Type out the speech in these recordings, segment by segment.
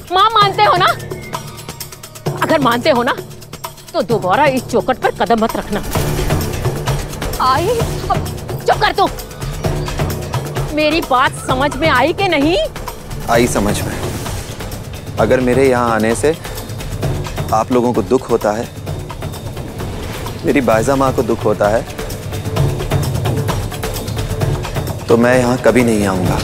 माँ मानते हो ना? अगर मानते हो ना तो दोबारा इस चौखट पर कदम मत रखना। आई, चुप कर तू। मेरी बात समझ में आई कि नहीं? आई समझ में। अगर मेरे यहाँ आने से आप लोगों को दुख होता है, मेरी बायजा माँ को दुख होता है, तो मैं यहाँ कभी नहीं आऊंगा।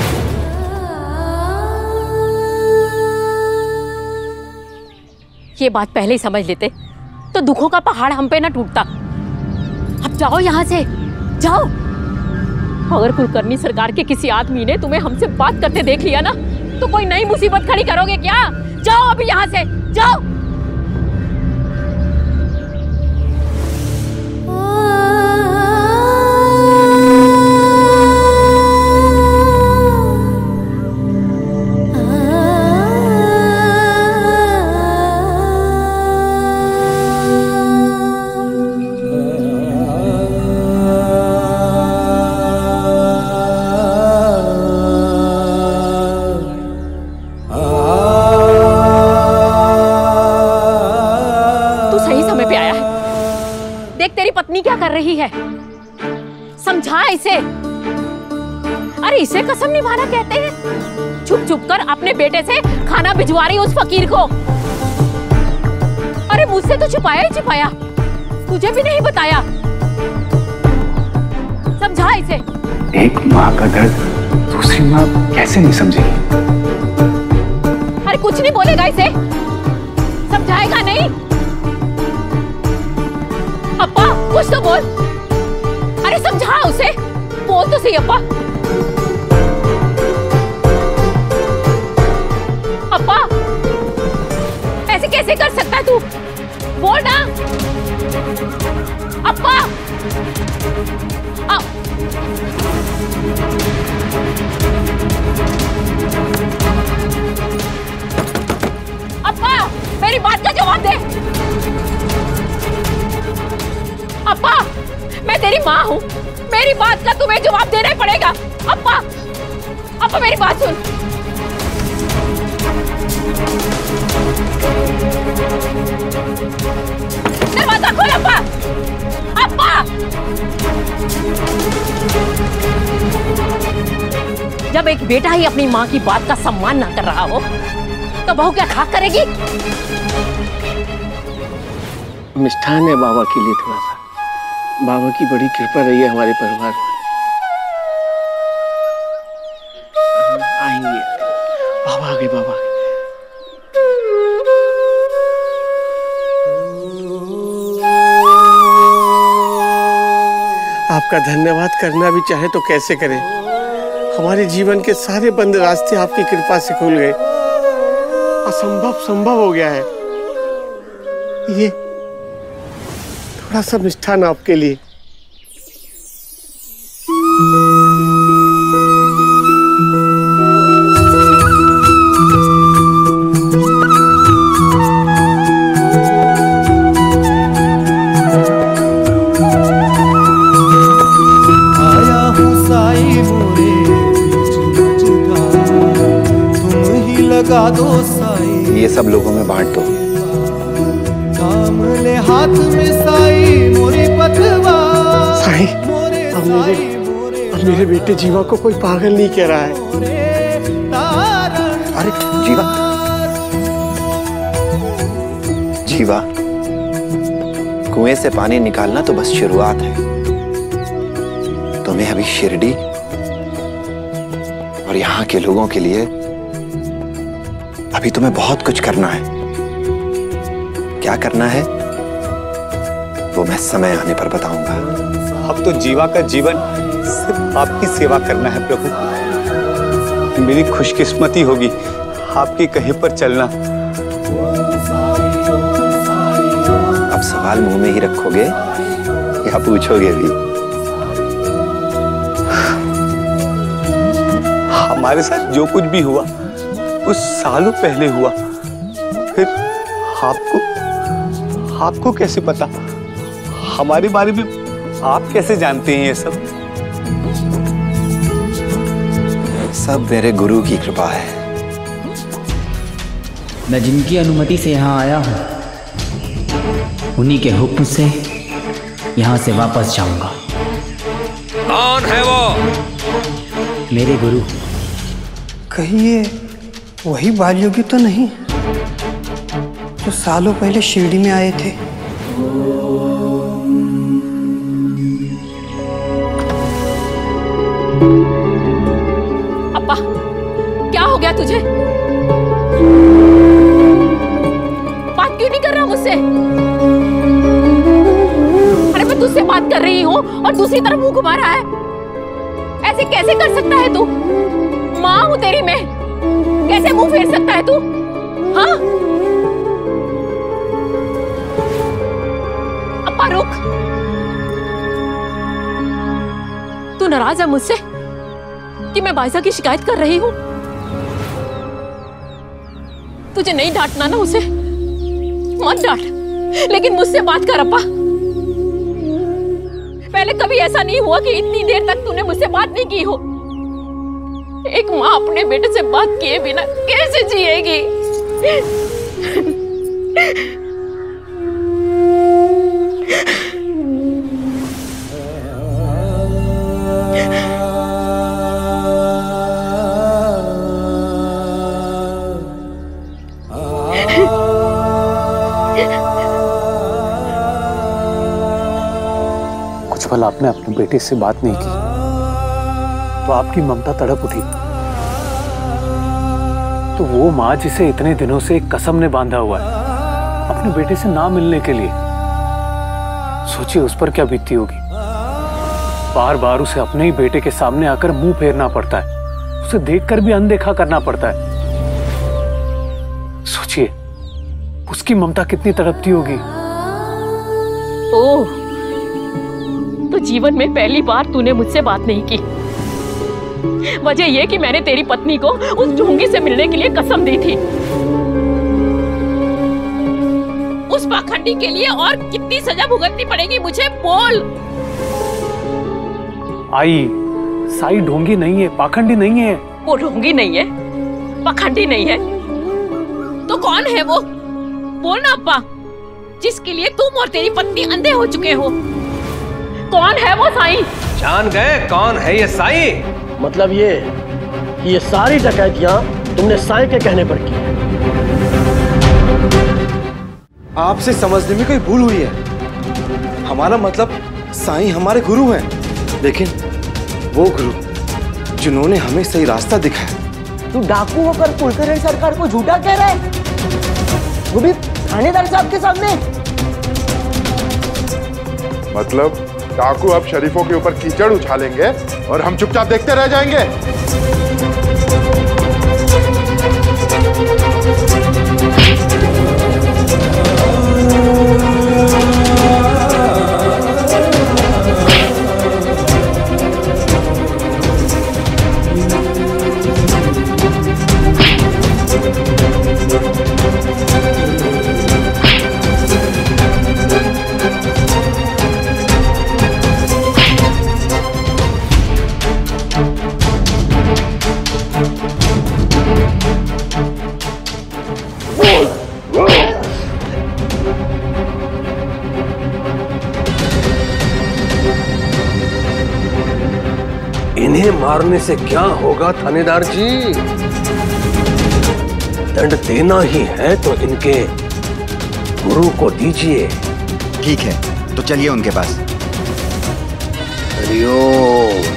ये बात पहले ही समझ लेते तो दुखों का पहाड़ हम पे ना टूटता। अब जाओ यहाँ से, जाओ। अगर कुलकर्णी सरकार के किसी आदमी ने तुम्हें हमसे बात करते देख लिया ना तो कोई नई मुसीबत खड़ी करोगे क्या? जाओ अभी यहाँ से, जाओ। क्या कर रही है? समझा इसे। अरे इसे कसम निभाना कहते हैं। छुप छुप कर अपने बेटे से खाना भिजवा रही उस फकीर को। अरे मुझसे तो छुपाया ही छुपाया, तुझे भी नहीं बताया। समझा इसे। एक माँ का दर्द दूसरी माँ कैसे नहीं समझेगी? अरे कुछ नहीं बोलेगा इसे, समझाएगा नहीं? अप्पा कुछ तो बोल। अरे समझा उसे, बोल तो सही अप्पा। अप्पा ऐसे कैसे कर सकता है तू? बोल ना अप्पा। अप्पा मेरी बात का जवाब दे। अप्पा मैं तेरी माँ हूँ, मेरी बात का तुम्हें जवाब देना ही पड़ेगा। अप्पा, अप्पा मेरी बात सुन। दरवाजा खोल अप्पा। अप्पा जब एक बेटा ही अपनी माँ की बात का सम्मान ना कर रहा हो तो बहू क्या खाक करेगी? मिष्ठान है बाबा के लिए थोड़ा सा। बाबा की बड़ी कृपा रही है हमारे परिवार में। आएंगे बाबा, आ गए बाबा। आपका धन्यवाद करना भी चाहे तो कैसे करें। हमारे जीवन के सारे बंद रास्ते आपकी कृपा से खुल गए। असंभव संभव हो गया है। ये थोड़ा सा मिष्ठान आपके लिए। आया हूँ साई मोरे बीच मझधार, तुम ही लगा दो साई। ये सब लोगों में बांट दो। काम ले हाथ में साई मोरी पतवा। साई, अब मेरे बेटे जीवा को कोई पागल नहीं कह रहा है। अरे जीवा, जीवा, कुएं से पानी निकालना तो बस शुरुआत है। तुम्हें अभी शिरडी और यहाँ के लोगों के लिए अभी तुम्हें बहुत कुछ करना है। क्या करना है वो मैं समय आने पर बताऊंगा। अब तो जीवा का जीवन सिर्फ आपकी सेवा करना है प्रभु। मेरी खुशकिस्मती होगी आपके कहीं पर चलना। अब सवाल मुंह में ही रखोगे या पूछोगे भी? हमारे साथ जो कुछ भी हुआ कुछ सालों पहले हुआ, फिर आपको कैसे पता? हमारे बारे में आप कैसे जानते हैं ये सब? सब मेरे गुरु की कृपा है। मैं जिनकी अनुमति से यहाँ आया हूँ, उन्हीं के हुक्म से यहाँ से वापस जाऊंगा। कौन है वो? मेरे गुरु। कहीं ये वही बालयोगी तो नहीं जो सालों पहले शिरडी में आए थे? अप्पा, क्या हो गया तुझे? बात क्यों नहीं कर रहा मुझसे? अरे मैं तुझसे बात कर रही हूँ और दूसरी तरफ मुंह घुमा रहा है। ऐसे कैसे कर सकता है तू? माँ हूँ तेरी मैं, कैसे मुंह फेर सकता है तू? हाँ? अप्पा रुक। तू नाराज है मुझसे कि मैं बाइजा की शिकायत कर रही हूँ? तुझे नहीं डांटना ना उसे, मत डांट, लेकिन मुझसे बात कर अप्पा। पहले कभी ऐसा नहीं हुआ कि इतनी देर तक तूने मुझसे बात नहीं की हो। एक माँ अपने बेटे से बात किए बिना कैसे जिएगी? कुछ पल आपने अपने बेटे से बात नहीं की तो आपकी ममता तड़प उठी। तो वो माँ जिसे इतने दिनों से एक कसम ने बांधा हुआ है अपने बेटे से ना मिलने के लिए, सोचिए उस पर क्या बीतती होगी। बार बार उसे अपने ही बेटे के सामने आकर मुंह फेरना पड़ता है, उसे देखकर भी अनदेखा करना पड़ता है। सोचिए उसकी ममता कितनी तड़पती होगी। ओह, तो जीवन में पहली बार तूने मुझसे बात नहीं की। वजह यह कि मैंने तेरी पत्नी को उस ढोंगी से मिलने के लिए कसम दी थी। उस पाखंडी के लिए और कितनी सजा भुगतनी पड़ेगी मुझे, बोल। आई, साई ढोंगी नहीं है, पाखंडी नहीं है। वो ढोंगी नहीं है, पाखंडी नहीं है, तो कौन है वो? बोल ना अप्पा, जिसके लिए तुम और तेरी पत्नी अंधे हो चुके हो। कौन है वो साई? जान गए कौन है ये साई? मतलब ये कि ये सारी डकैतियां तुमने साई के कहने पर की। आपसे समझने में कोई भूल हुई है। हमारा मतलब साईं हमारे गुरु हैं, लेकिन वो गुरु जिन्होंने हमें सही रास्ता दिखाया। तू डाकू होकर कुलकर्णी सरकार को झूठा कह रहा है, वो भी थानेदार साहब के सामने। मतलब डाकू अब शरीफों के ऊपर कीचड़ उछालेंगे और हम चुपचाप देखते रह जाएंगे? इन्हें मारने से क्या होगा थानेदार जी? दंड देना ही है तो इनके गुरु को दीजिए। ठीक है, तो चलिए उनके पास। हरिओम।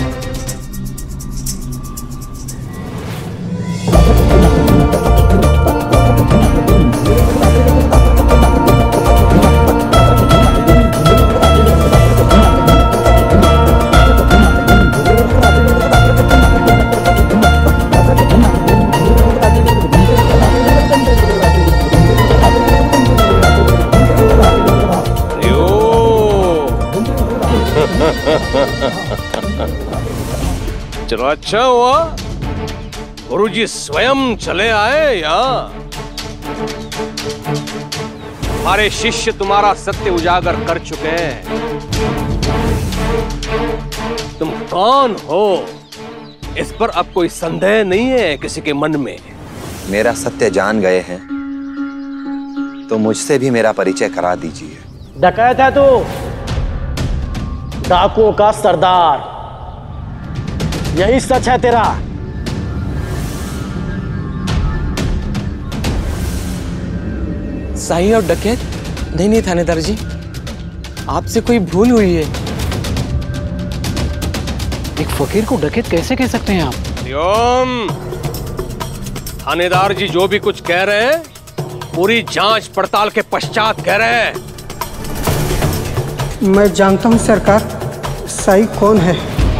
चलो अच्छा हुआ गुरुजी स्वयं चले आए यहाँ। हमारे शिष्य तुम्हारा सत्य उजागर कर चुके हैं। तुम कौन हो इस पर अब कोई संदेह नहीं है किसी के मन में। मेरा सत्य जान गए हैं तो मुझसे भी मेरा परिचय करा दीजिए। डकैत है तू, डाकुओं का सरदार, यही सच है तेरा? साई और डकैत? नहीं थानेदार जी, आपसे कोई भूल हुई है। एक फकीर को डकैत कैसे कह सकते हैं आप? थानेदार जी जो भी कुछ कह रहे हैं पूरी जांच पड़ताल के पश्चात कह रहे हैं। मैं जानता हूं सरकार, साई कौन है।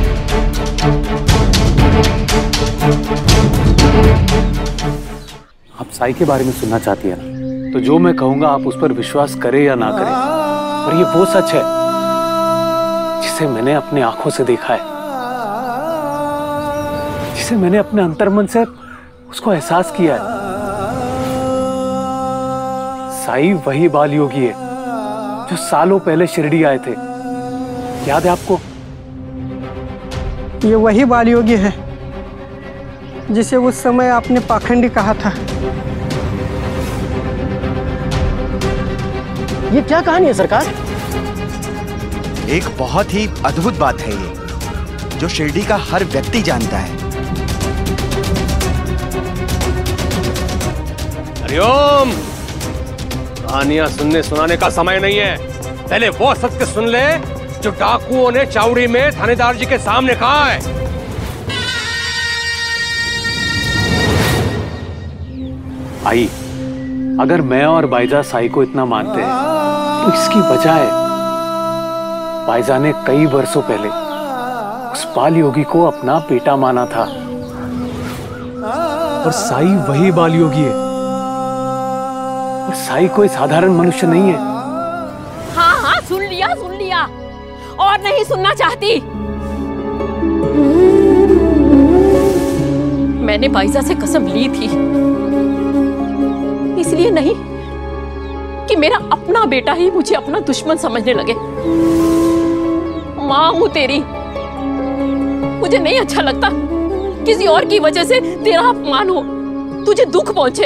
आप साई के बारे में सुनना चाहती है ना, तो जो मैं कहूंगा आप उस पर विश्वास करें या ना करें, पर ये वो सच है जिसे मैंने अपने आंखों से देखा है, जिसे मैंने अपने अंतर्मन से उसको एहसास किया है। साई वही बाल योगी है जो सालों पहले शिरडी आए थे, याद है आपको? ये वही बाल योगी है जिसे उस समय आपने पाखंडी कहा था। ये क्या कहानी है सरकार? एक बहुत ही अद्भुत बात है ये, जो शिरडी का हर व्यक्ति जानता है। हरिओम, कहानियां सुनने सुनाने का समय नहीं है, पहले वो सत्य सुन ले जो डाकुओं ने चावड़ी में थानेदार जी के सामने कहा है। आई, अगर मैं और बाईजा साई को इतना मानते हैं तो इसकी वजह है बाईजा ने कई वर्षों पहले उस बाल योगी को अपना बेटा माना था, और साई वही बाल योगी है। और साई कोई साधारण मनुष्य नहीं है। हाँ हाँ, सुन लिया और नहीं सुनना चाहती। मैंने बाईजा से कसम ली थी, इसलिए नहीं कि मेरा अपना बेटा ही मुझे अपना दुश्मन समझने लगे। मां हूं तेरी, मुझे नहीं अच्छा लगता किसी और की वजह से तेरा अपमान हो, तुझे दुख पहुंचे।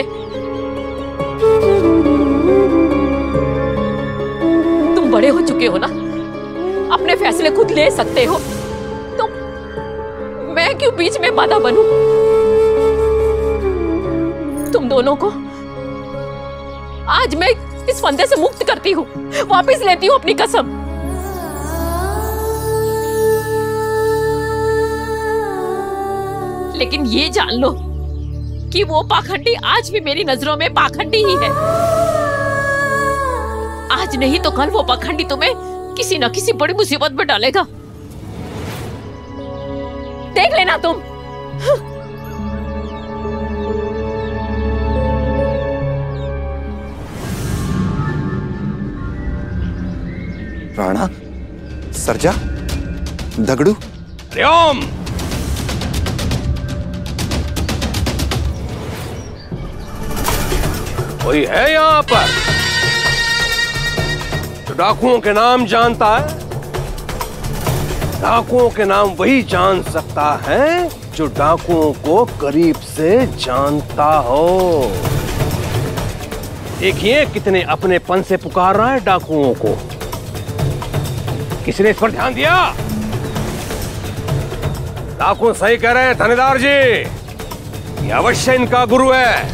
तुम बड़े हो चुके हो ना, अपने फैसले खुद ले सकते हो, तो मैं क्यों बीच में बाधा बनूं? तुम दोनों को आज मैं इस फंदे से मुक्त करती हूँ, वापस लेती हूँ अपनी कसम। लेकिन ये जान लो कि वो पाखंडी आज भी मेरी नजरों में पाखंडी ही है। आज नहीं तो कल वो पाखंडी तुम्हें किसी न किसी बड़ी मुसीबत में डालेगा, देख लेना तुम। राणा, सरजा, दगड़ू। हरिओम, कोई है यहाँ पर जो डाकुओं के नाम जानता है? डाकुओं के नाम वही जान सकता है जो डाकुओं को करीब से जानता हो। देखिए कितने अपनेपन से पुकार रहा है डाकुओं को। किसी ने इस पर ध्यान दिया? डाकू सही कह रहे हैं थानेदार जी, ये अवश्य इनका गुरु है।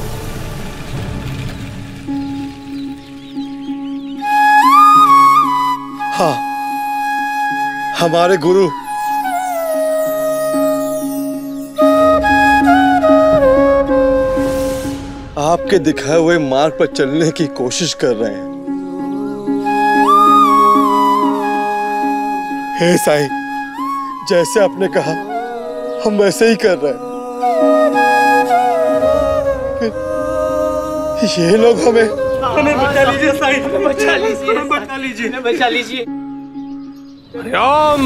हाँ, हमारे गुरु। आपके दिखाए हुए मार्ग पर चलने की कोशिश कर रहे हैं। हे साईं, जैसे आपने कहा हम वैसे ही कर रहे हैं। ये लोग हमें बचा लीजिए साईं, बचा लीजिए, बचा लीजिए, बचा लीजिए। हरिओम,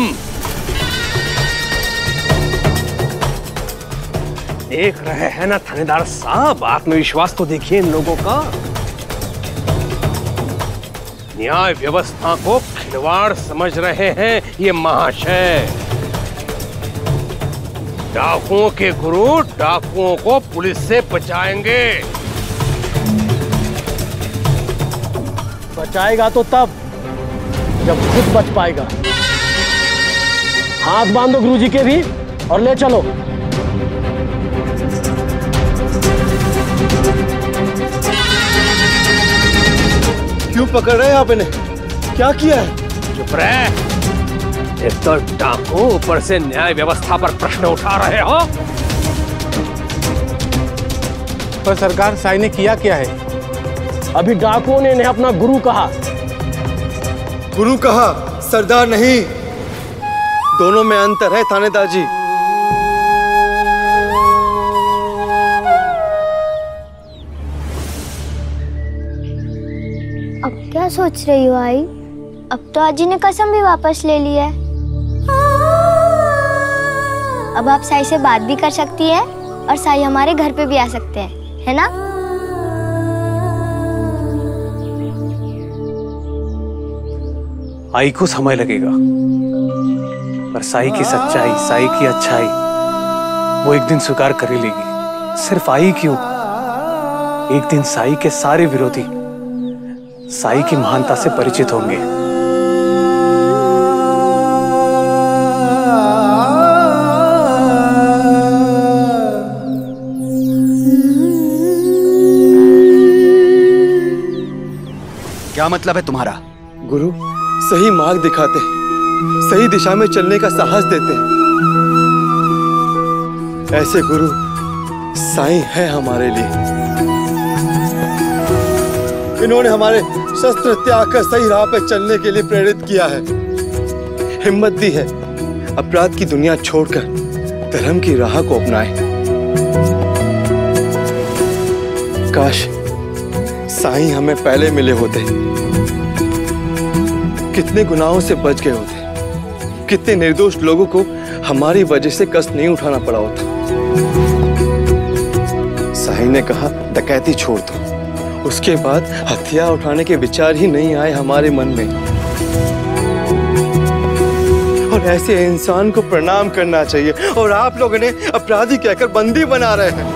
देख रहे हैं ना थानेदार साहब, आत्मविश्वास तो देखिए इन लोगों का। न्याय व्यवस्था को खिलवाड़ समझ रहे हैं ये महाशय। डाकुओं के गुरु डाकुओं को पुलिस से बचाएंगे। बचाएगा तो तब जब खुद बच पाएगा। हाथ बांधो गुरुजी के भी और ले चलो। क्यों पकड़ रहे हैं आप इन्हें? क्या किया है? चुप रहे। एक तो डाकू, ऊपर से न्याय व्यवस्था पर प्रश्न उठा रहे हो। पर सरकार, साई ने किया क्या है? अभी डाकुओं ने इन्हें अपना गुरु कहा। गुरु कहा, सरदार नहीं। दोनों में अंतर है थानेदार जी। अब क्या सोच रही हो आई? अब तो आजी ने कसम भी वापस ले ली है। अब आप साई से बात भी कर सकती है और साई हमारे घर पे भी आ सकते हैं, है ना? आई को समय लगेगा, पर साई की सच्चाई, साई की अच्छाई वो एक दिन स्वीकार कर ही लेगी। सिर्फ आई क्यों, एक दिन साई के सारे विरोधी साई की महानता से परिचित होंगे। क्या मतलब है तुम्हारा? गुरु सही मार्ग दिखाते हैं, सही दिशा में चलने का साहस देते हैं। ऐसे गुरु साईं है हमारे लिए। इन्होंने हमारे शस्त्र त्याग कर सही राह पर चलने के लिए प्रेरित किया है, हिम्मत दी है अपराध की दुनिया छोड़कर धर्म की राह को अपनाए। काश साईं हमें पहले मिले होते, कितने गुनाहों से बच गए होते, कितने निर्दोष लोगों को हमारी वजह से कष्ट नहीं उठाना पड़ा होता। साईं ने कहा डकैती छोड़ दो, उसके बाद हथियार उठाने के विचार ही नहीं आए हमारे मन में। और ऐसे इंसान को प्रणाम करना चाहिए, और आप लोग इन्हें अपराधी कहकर बंदी बना रहे हैं।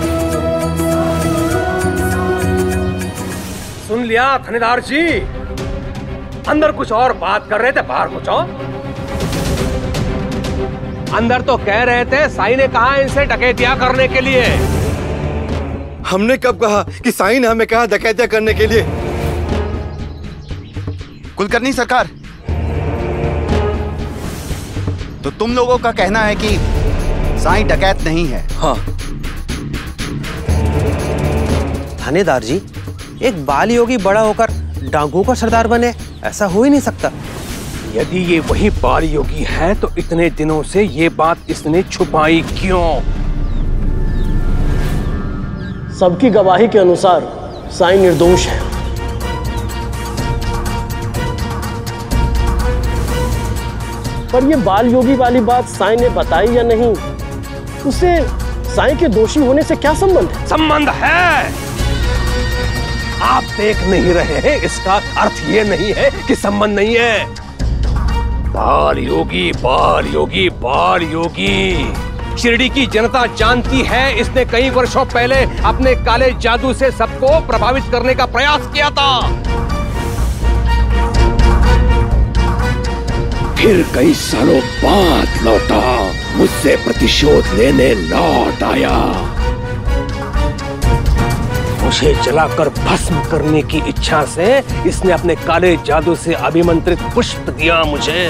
सुन लिया थानेदार जी, अंदर कुछ और बात कर रहे थे, बाहर कुछ और। अंदर तो कह रहे थे साई ने कहा इनसे डकैतियां करने के लिए। हमने कब कहा कि साईं ने हमें कहा डकैतियां करने के लिए? कुलकर्णी सरकार, तो तुम लोगों का कहना है कि साईं डकैत नहीं है? हाँ। थानेदार जी, एक बाल योगी बड़ा होकर डाकुओं का सरदार बने, ऐसा हो ही नहीं सकता। यदि ये वही बाल योगी है तो इतने दिनों से ये बात इसने छुपाई क्यों? सबकी गवाही के अनुसार साई निर्दोष है। पर ये बाल योगी वाली बात साई ने बताई या नहीं, उससे साई के दोषी होने से क्या संबंध है? संबंध है। आप देख नहीं रहे हैं, इसका अर्थ ये नहीं है कि संबंध नहीं है। बाल योगी, बाल योगी, बाल योगी। शिरडी की जनता जानती है इसने कई वर्षों पहले अपने काले जादू से सबको प्रभावित करने का प्रयास किया था। फिर कई सालों बाद लौटा, मुझसे प्रतिशोध लेने लौट आया। मुझे जलाकर भस्म करने की इच्छा से इसने अपने काले जादू से अभिमंत्रित पुष्प दिया मुझे।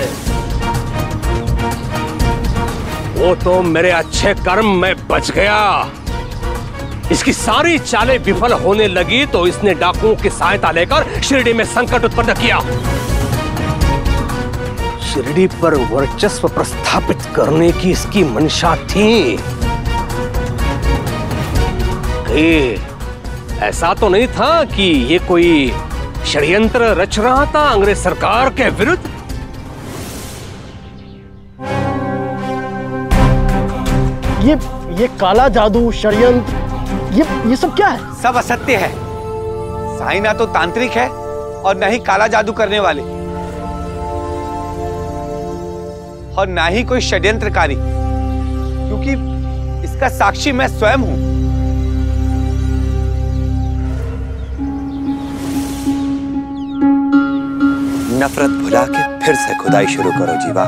वो तो मेरे अच्छे कर्म में बच गया। इसकी सारी चालें विफल होने लगी तो इसने डाकुओं की सहायता लेकर शिरडी में संकट उत्पन्न किया। शिरडी पर वर्चस्व प्रस्थापित करने की इसकी मंशा थी। ऐसा तो नहीं था कि ये कोई षड्यंत्र रच रहा था अंग्रेज सरकार के विरुद्ध। ये काला जादू, षड्यंत्र, ये सब क्या है? सब असत्य है। साईं ना तो तांत्रिक है और ना ही काला जादू करने वाले, और ना ही कोई षड्यंत्रकारी, क्योंकि इसका साक्षी मैं स्वयं हूं। नफरत भुला के फिर से खुदाई शुरू करो जीवा।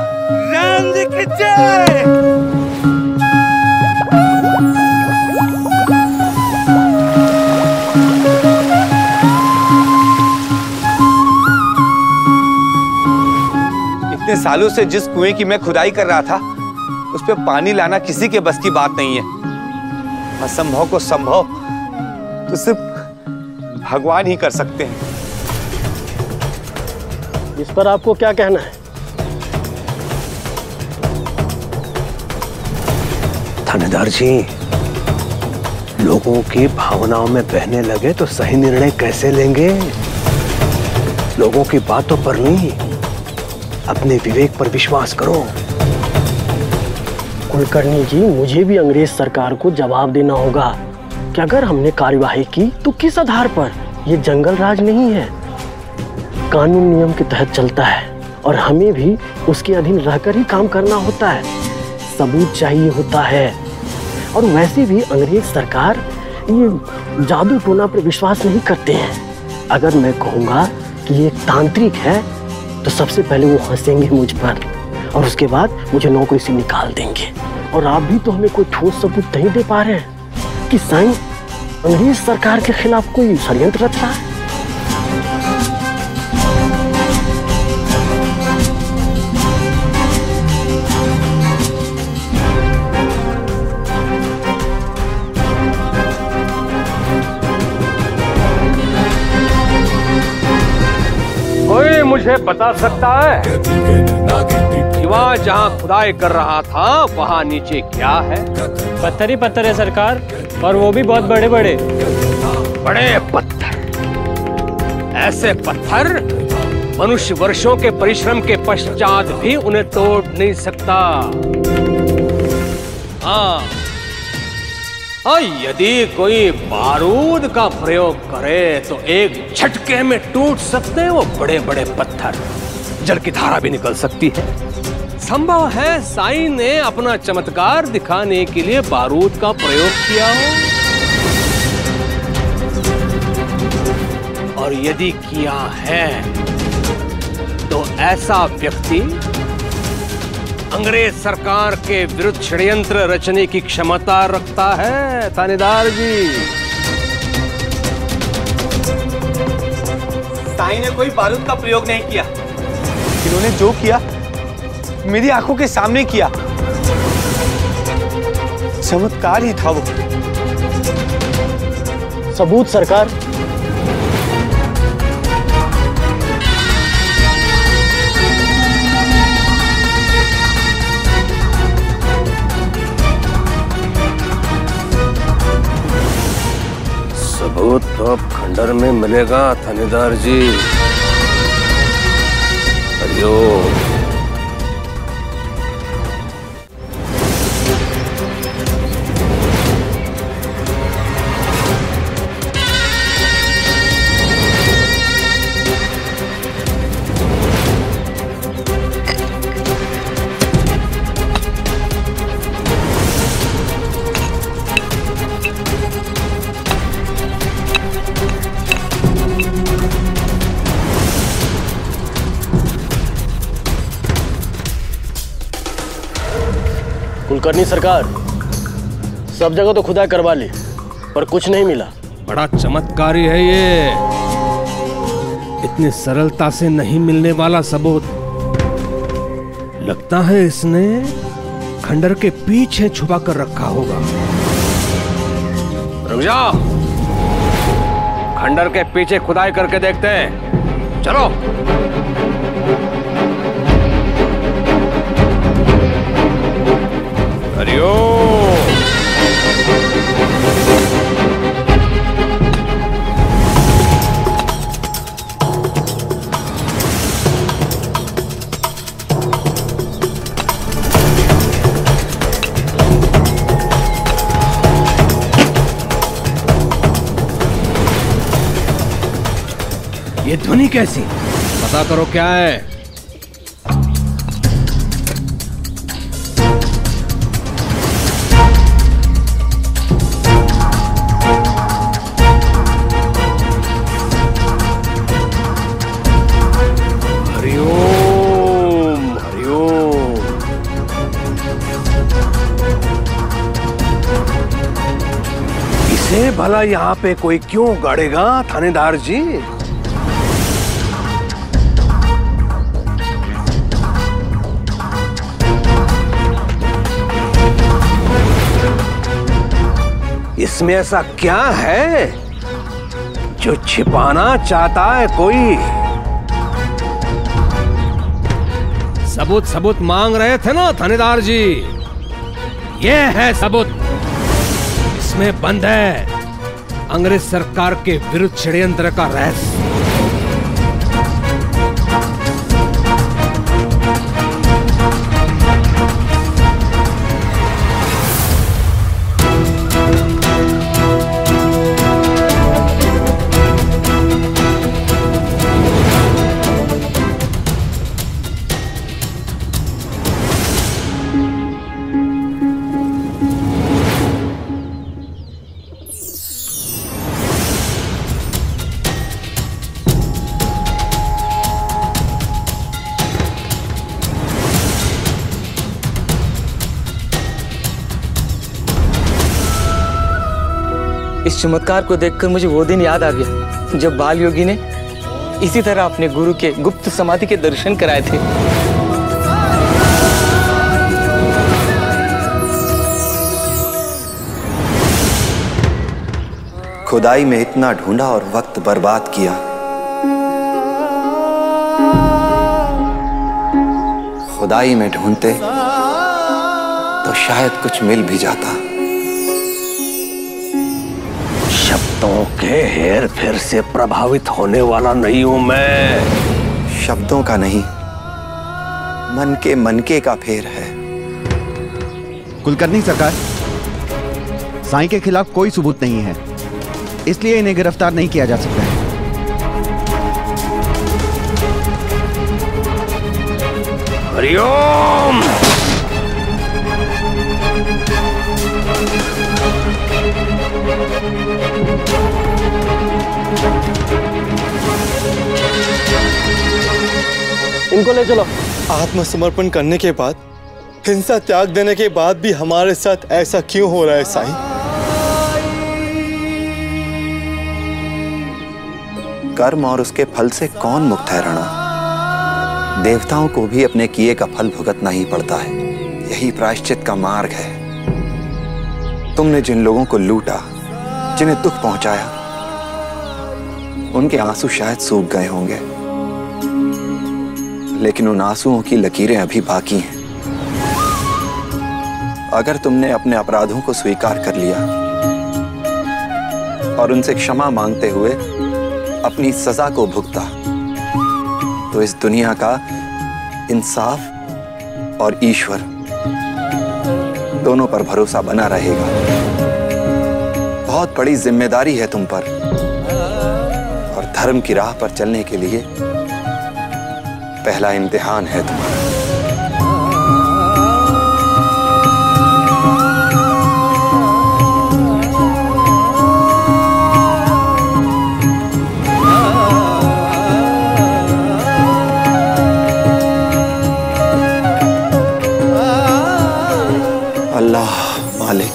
इतने सालों से जिस कुएं की मैं खुदाई कर रहा था उस पे पानी लाना किसी के बस की बात नहीं है। असंभव को संभव तो सिर्फ भगवान ही कर सकते हैं। इस पर आपको क्या कहना है? थानेदार जी, लोगों की भावनाओं में बहने लगे तो सही निर्णय कैसे लेंगे? लोगों की बातों पर नहीं, अपने विवेक पर विश्वास करो। कुलकर्णी जी, मुझे भी अंग्रेज सरकार को जवाब देना होगा कि अगर हमने कार्यवाही की तो किस आधार पर? ये जंगल राज नहीं है, कानून नियम के तहत चलता है और हमें भी उसके अधीन रहकर ही काम करना होता है। सबूत चाहिए होता है। और वैसे भी अंग्रेज सरकार ये जादू टोना पर विश्वास नहीं करते हैं। अगर मैं कहूँगा कि ये तांत्रिक है तो सबसे पहले वो हंसेंगे मुझ पर और उसके बाद मुझे नौकरी से निकाल देंगे। और आप भी तो हमें कोई ठोस सबूत नहीं दे पा रहे हैं कि साईं अंग्रेज सरकार के खिलाफ कोई षड्यंत्र रच रहा है। कोई मुझे बता सकता है कि वहाँ जहाँ खुदाई कर रहा था वहाँ नीचे क्या है? पत्थर ही पत्थर है सरकार, और वो भी बहुत बड़े बड़े। बड़े पत्थर? ऐसे पत्थर मनुष्य वर्षों के परिश्रम के पश्चात भी उन्हें तोड़ नहीं सकता। हाँ, यदि कोई बारूद का प्रयोग करे तो एक झटके में टूट सकते हैं वो बड़े बड़े पत्थर। जल की धारा भी निकल सकती है। संभव है साईं ने अपना चमत्कार दिखाने के लिए बारूद का प्रयोग किया हो, और यदि किया है तो ऐसा व्यक्ति अंग्रेज सरकार के विरुद्ध षड्यंत्र रचने की क्षमता रखता है। थानेदार जी, साईं ने कोई बारूद का प्रयोग नहीं किया। इन्होंने जो किया मेरी आंखों के सामने किया। चमत्कार ही था वो। सबूत सरकार? सबूत तो अब खंडर में मिलेगा थानेदार जी। हरिओम। कुलकर्णी सरकार, सब जगह तो खुदाई करवा ली पर कुछ नहीं मिला। बड़ा चमत्कारी है ये, इतनी सरलता से नहीं मिलने वाला सबूत। लगता है इसने खंडर के पीछे छुपा कर रखा होगा। रुक जाओ, खंडर के पीछे खुदाई करके देखते हैं। चलो। हरिओम। ये ध्वनि कैसी? पता करो क्या है। इसे भला यहाँ पे कोई क्यों गाड़ेगा थानेदार जी? इसमें ऐसा क्या है जो छिपाना चाहता है कोई? सबूत सबूत मांग रहे थे ना थानेदार जी, ये है सबूत। इसमें बंद है अंग्रेज सरकार के विरुद्ध षड्यंत्र का रहस्य। इस चमत्कार को देखकर मुझे वो दिन याद आ गया जब बाल योगी ने इसी तरह अपने गुरु के गुप्त समाधि के दर्शन कराए थे। खुदाई में इतना ढूंढा और वक्त बर्बाद किया, खुदाई में ढूंढते तो शायद कुछ मिल भी जाता। शब्दों के हेर फेर से प्रभावित होने वाला नहीं हूं मैं। शब्दों का नहीं, मन के मनके का फेर है। कुलकर्णी सरकार, साईं के खिलाफ कोई सबूत नहीं है, इसलिए इन्हें गिरफ्तार नहीं किया जा सकता है। हरिओम। इनको ले चलो। आत्मसमर्पण करने के बाद, हिंसा त्याग देने के बाद भी हमारे साथ ऐसा क्यों हो रहा है साईं? कर्म और उसके फल से कौन मुक्त है राणा? देवताओं को भी अपने किए का फल भुगतना ही पड़ता है, यही प्रायश्चित का मार्ग है। तुमने जिन लोगों को लूटा, जिन्हें दुख पहुंचाया, उनके आंसू शायद सूख गए होंगे, लेकिन उन आंसुओं की लकीरें अभी बाकी हैं। अगर तुमने अपने अपराधों को स्वीकार कर लिया और उनसे क्षमा मांगते हुए अपनी सजा को भुगता, तो इस दुनिया का इंसाफ और ईश्वर दोनों पर भरोसा बना रहेगा। बहुत बड़ी जिम्मेदारी है तुम पर, और धर्म की राह पर चलने के लिए पहला इम्तिहान है तुम्हारा। अल्लाह मालिक।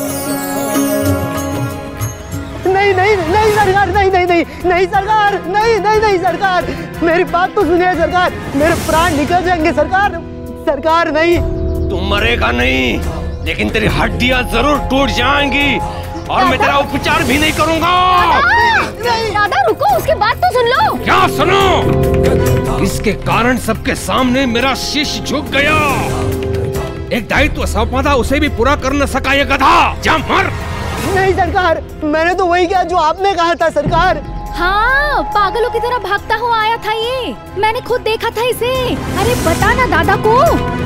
नहीं नहीं नहीं सरकार, नहीं नहीं नहीं नहीं सरकार, नहीं नहीं नहीं सरकार, मेरी बात तो सुनिए सरकार, मेरे प्राण निकल जाएंगे सरकार। सरकार नहीं। तुम मरेगा नहीं, लेकिन तेरी हड्डियां जरूर टूट जाएंगी और मैं तेरा उपचार भी नहीं करूंगा। दादा रुको, उसकी बात तो सुन लो। क्या सुनो? इसके कारण सबके सामने मेरा शीश झुक गया। एक दायित्व सौंपा था, उसे भी पूरा कर न सका ये गधा। जा मर। नहीं सरकार, मैंने तो वही किया जो आपने कहा था सरकार। हाँ, पागलों की तरह भागता हुआ आया था ये, मैंने खुद देखा था इसे। अरे बता ना दादा को।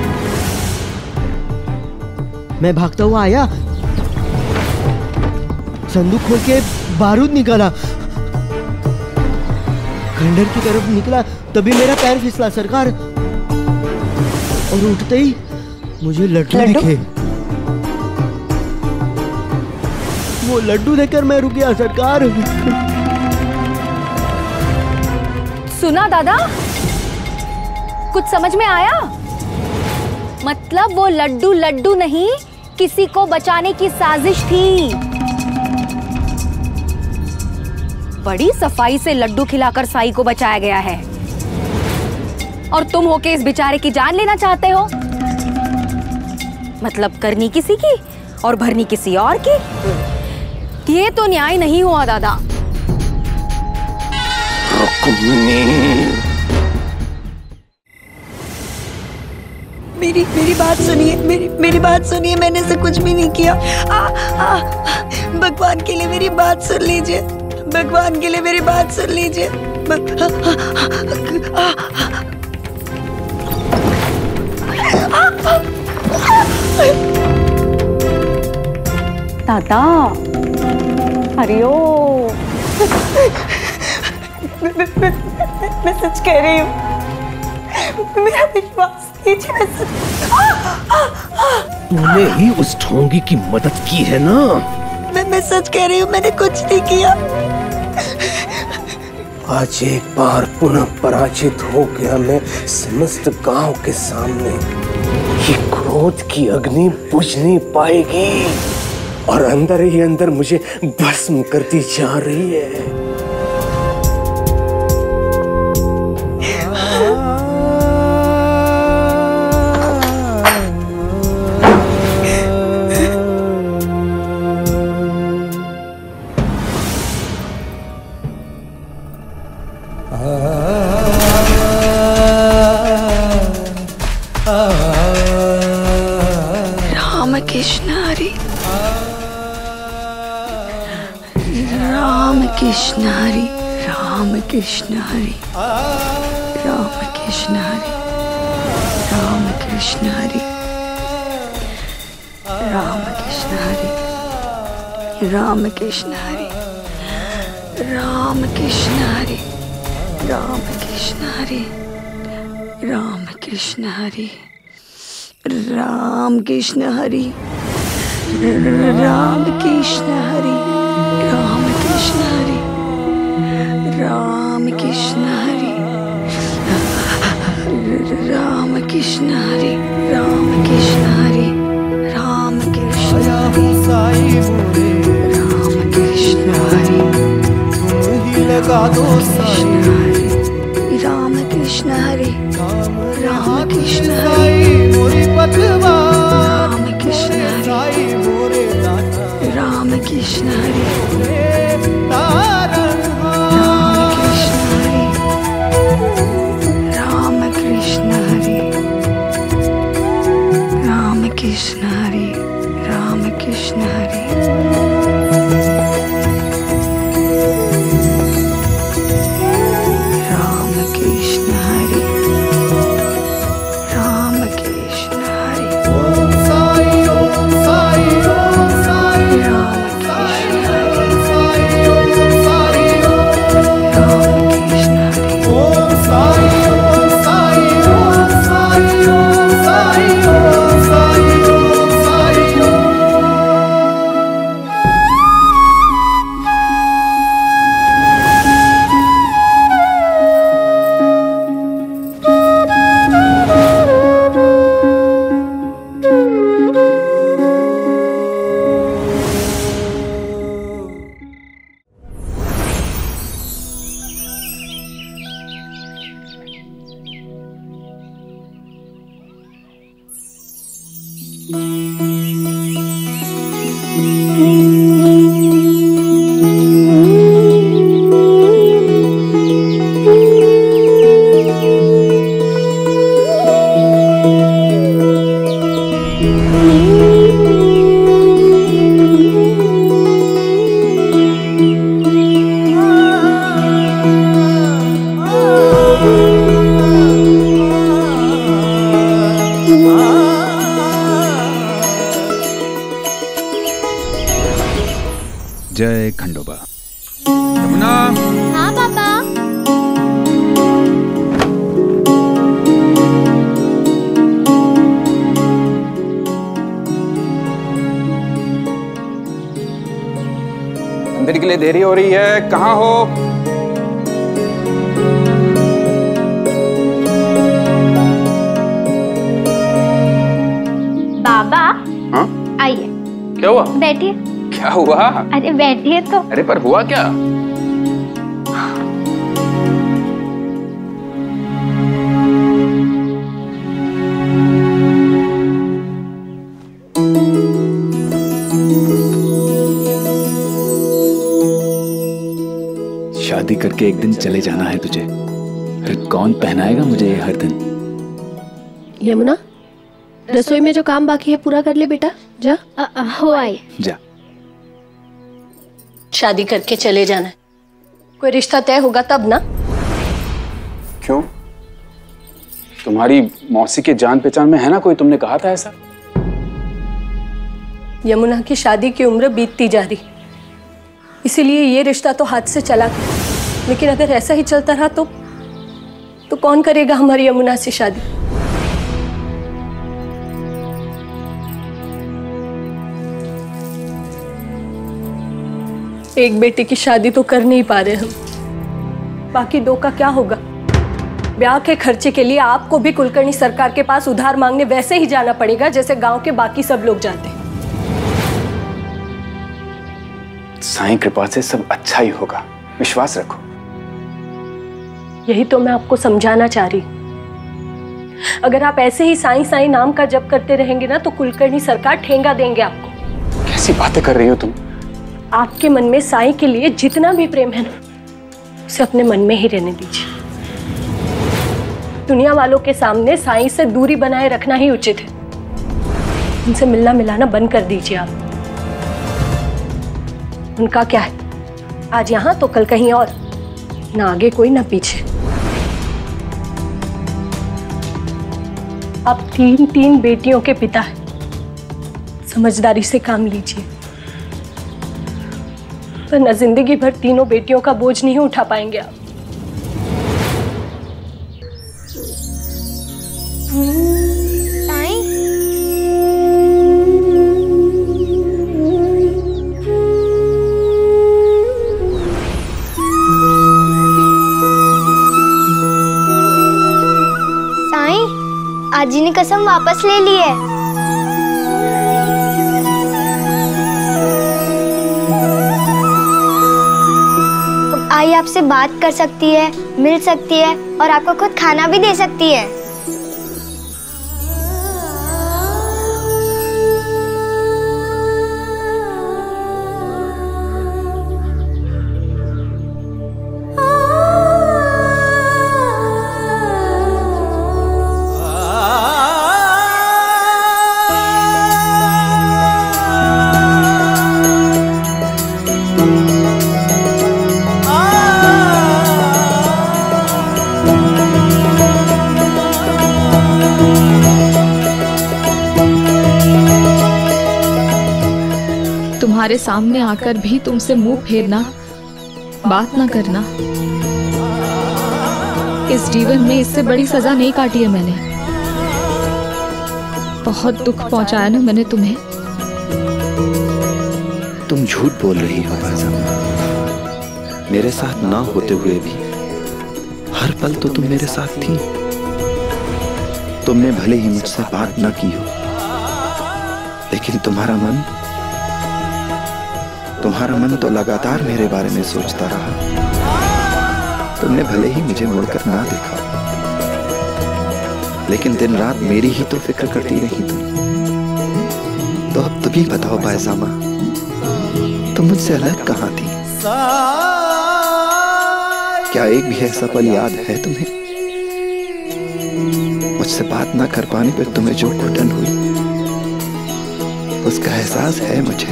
मैं भागता हुआ आया, संदूक खोल के बारूद निकाला, खंडर की तरफ निकला, तभी मेरा पैर फिसला सरकार, और उठते ही मुझे लड्डू दिखे। वो लड्डू देखकर मैं रुक गया सरकार। सुना दादा, कुछ समझ में आया? मतलब वो लड्डू लड्डू नहीं, किसी को बचाने की साजिश थी। बड़ी सफाई से लड्डू खिलाकर साई को बचाया गया है, और तुम होके इस बेचारे की जान लेना चाहते हो। मतलब करनी किसी की और भरनी किसी और की। ये तो न्याय नहीं हुआ दादा। मेरी बात सुनिए, मेरी बात सुनिए, मैंने से कुछ भी नहीं किया। भगवान के लिए मेरी बात सुन लीजिए, भगवान के लिए मेरी बात सुन लीजिए। दादा हरिओ। मैं सच कह रही हूँ, मेरा विश्वास कीजिए। तूने ही उस ढोंगी की मदद की है ना? मैं सच कह रही हूँ, मैंने कुछ नहीं किया। आज एक बार पुनः पराजित हो गया मैं समस्त गांव के सामने। ये क्रोध की अग्नि बुझ नहीं पाएगी और अंदर ही अंदर मुझे भस्म करती जा रही है। कृष्ण हरि, राम कृष्ण हरि, राम कृष्ण हरि, राम कृष्ण हरि, राम कृष्ण हरि, राम कृष्ण हरि, राम कृष्ण हरि, राम कृष्ण हरि, राम कृष्ण हरि, राम कृष्ण हरि, राम कृष्ण हरि, राम कृष्ण हरि, राम कृष्ण हरि, राम कृष्ण हरि, राम कृष्ण हरि, राम कृष्ण हरि, राम कृष्ण हरि, लगा दो राम कृष्ण हरि, राम कृष्ण हरि, राम कृष्ण हरि, राम कृष्ण हरि, कृष्ण हरि, राम कृष्ण हरि, राम कृष्ण हरि, राम कृष्ण हरि, ओम साई ओम साई ओम साई, राम कृष्ण हरि, ओम साई राम कृष्ण हरि, ओम साई ओम साई ओम साई ओम साई ओम साई। जय खंडोबा। यमुना। हाँ पापा। मंदिर के लिए देरी हो रही है, कहाँ हो? बाबा। हाँ? आइए। क्या हुआ? बैठिए। क्या हुआ? अरे बैठिए तो। अरे पर हुआ क्या? शादी करके एक दिन चले जाना है तुझे, फिर कौन पहनाएगा मुझे ये हर दिन। यमुना, रसोई में जो काम बाकी है पूरा कर ले बेटा, जा। हो आई। जा। शादी करके चले जाना है, कोई रिश्ता तय होगा तब ना। क्यों? तुम्हारी मौसी के जान पहचान में है ना कोई, तुमने कहा था ऐसा। यमुना की शादी की उम्र बीतती जा रही, इसीलिए ये रिश्ता तो हाथ से चला गया। लेकिन अगर ऐसा ही चलता रहा तो कौन करेगा हमारी यमुना से शादी। एक बेटे की शादी तो कर नहीं पा रहे हम, बाकी दो का क्या होगा। ब्याह के खर्चे के लिए आपको भी कुलकर्णी सरकार के पास उधार मांगने वैसे ही जाना पड़ेगा जैसे गांव के बाकी सब लोग जाते हैं। साईं कृपा से सब अच्छा ही होगा, विश्वास रखो। यही तो मैं आपको समझाना चाह रही। अगर आप ऐसे ही साईं साईं नाम का जप करते रहेंगे ना तो कुलकर्णी सरकार ठेंगा देंगे आपको। कैसी बातें कर रही हो तुम। आपके मन में साईं के लिए जितना भी प्रेम है ना, उसे अपने मन में ही रहने दीजिए। दुनिया वालों के सामने साईं से दूरी बनाए रखना ही उचित है। उनसे मिलना मिलाना बंद कर दीजिए आप। उनका क्या है, आज यहां तो कल कहीं और, ना आगे कोई ना पीछे। आप तीन बेटियों के पिता हैं, समझदारी से काम लीजिए, वरना जिंदगी भर तीनों बेटियों का बोझ नहीं उठा पाएंगे आप। आज जी ने कसम वापस ले ली है। अब आई आपसे बात कर सकती है, मिल सकती है और आपको खुद खाना भी दे सकती है। तुम्हारे सामने आकर भी तुमसे मुंह फेरना, बात ना करना, इस जीवन में इससे बड़ी सजा नहीं काटी है मैंने। बहुत दुख पहुंचाया ना मैंने तुम्हें। तुम झूठ बोल रही हो बाज़म। मेरे साथ ना होते हुए भी हर पल तो तुम मेरे साथ थी। तुमने भले ही मुझसे बात ना की हो, लेकिन तुम्हारा मन तो लगातार मेरे बारे में सोचता रहा। तुमने भले ही मुझे मुड़कर ना देखा, लेकिन दिन रात मेरी ही तो फिक्र करती रही तुम। तो अब तुम ही बताओ बायजामा, तुम मुझसे अलग कहाँ थी? क्या एक भी ऐसा पल याद है तुम्हें? मुझसे बात ना कर पाने पर तुम्हें जो घुटन हुई, उसका एहसास है मुझे।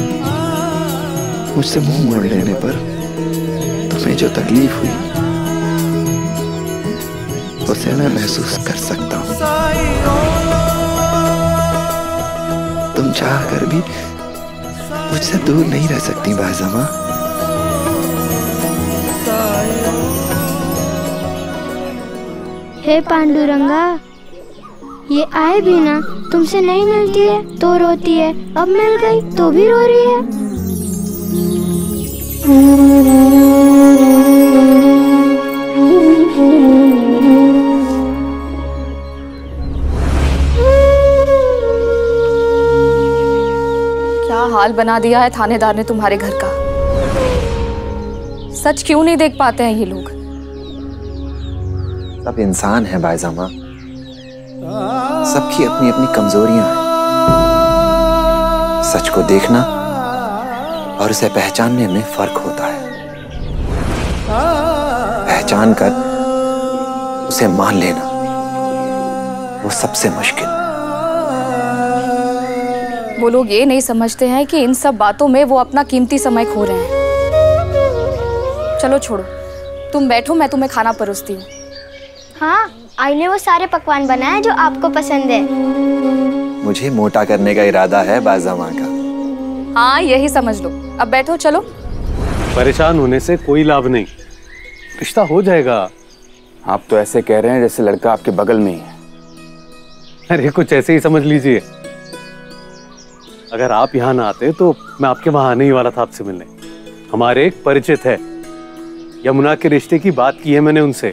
मुझसे मुंह मोड़ लेने पर तुम्हें जो तकलीफ हुई, उसे मैं महसूस कर सकता हूँ। तुम चाह कर भी मुझसे दूर नहीं रह सकती बाज़मा। हे पांडुरंगा, ये आए भी ना, तुमसे नहीं मिलती है तो रोती है, अब मिल गई तो भी रो रही है। क्या हाल बना दिया है थानेदार ने तुम्हारे घर का। सच क्यों नहीं देख पाते हैं ये लोग? सब इंसान है बायजामा, सबकी अपनी अपनी कमजोरियां हैं। सच को देखना और उसे पहचानने में फर्क होता है। पहचान कर उसे मान लेना वो सबसे मुश्किल। वो लोग ये नहीं समझते हैं कि इन सब बातों में वो अपना कीमती समय खो रहे हैं। चलो छोड़ो, तुम बैठो, मैं तुम्हें खाना परोसती हूँ। हाँ, आई ने वो सारे पकवान बनाए जो आपको पसंद है। मुझे मोटा करने का इरादा है बाज़ामा का। हाँ, यही समझ लो। अब बैठो, चलो। परेशान होने से कोई लाभ नहीं, रिश्ता हो जाएगा। आप तो ऐसे कह रहे हैं जैसे लड़का आपके बगल में ही है। अरे कुछ ऐसे ही समझ लीजिए। अगर आप यहाँ ना आते तो मैं आपके वहां आने ही वाला था आपसे मिलने। हमारे एक परिचित है, यमुना के रिश्ते की बात की है मैंने उनसे।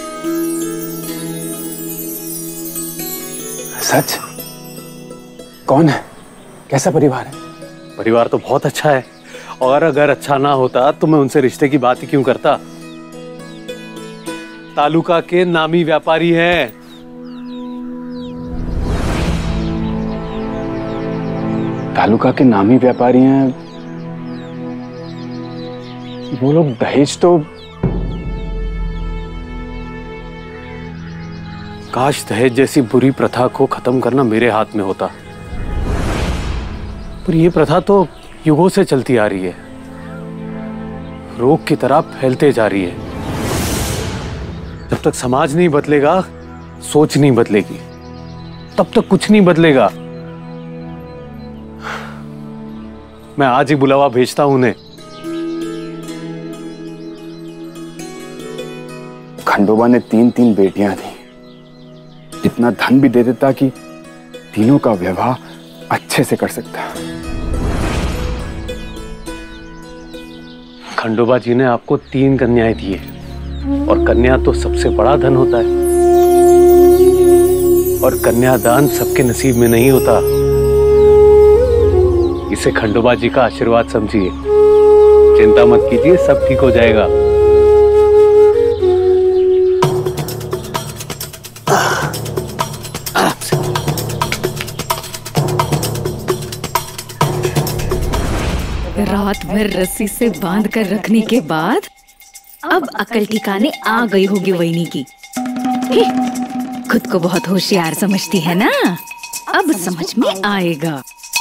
सच? कौन है? कैसा परिवार है? परिवार तो बहुत अच्छा है, और अगर अच्छा ना होता तो मैं उनसे रिश्ते की बात ही क्यों करता। तालुका के नामी व्यापारी हैं। तालुका के नामी व्यापारी हैं? वो लोग दहेज तो... काश दहेज जैसी बुरी प्रथा को खत्म करना मेरे हाथ में होता, पर यह प्रथा तो युगों से चलती आ रही है, रोग की तरह फैलते जा रही है। जब तक समाज नहीं बदलेगा, सोच नहीं बदलेगी, तब तक कुछ नहीं बदलेगा। मैं आज ही बुलावा भेजता हूं उन्हें। खंडोबा ने 3 बेटियां थी, इतना धन भी दे देता कि तीनों का विवाह अच्छे से कर सकता। खंडोबा जी ने आपको 3 कन्याएं दी है, और कन्या तो सबसे बड़ा धन होता है, और कन्यादान सबके नसीब में नहीं होता। इसे खंडोबा जी का आशीर्वाद समझिए। चिंता मत कीजिए, सब ठीक हो जाएगा। रात भर रस्सी से बांध कर रखने के बाद अब अकल ठिकाने आ गई होगी वहीनी की। खुद को बहुत होशियार समझती है ना, अब समझ में आएगा।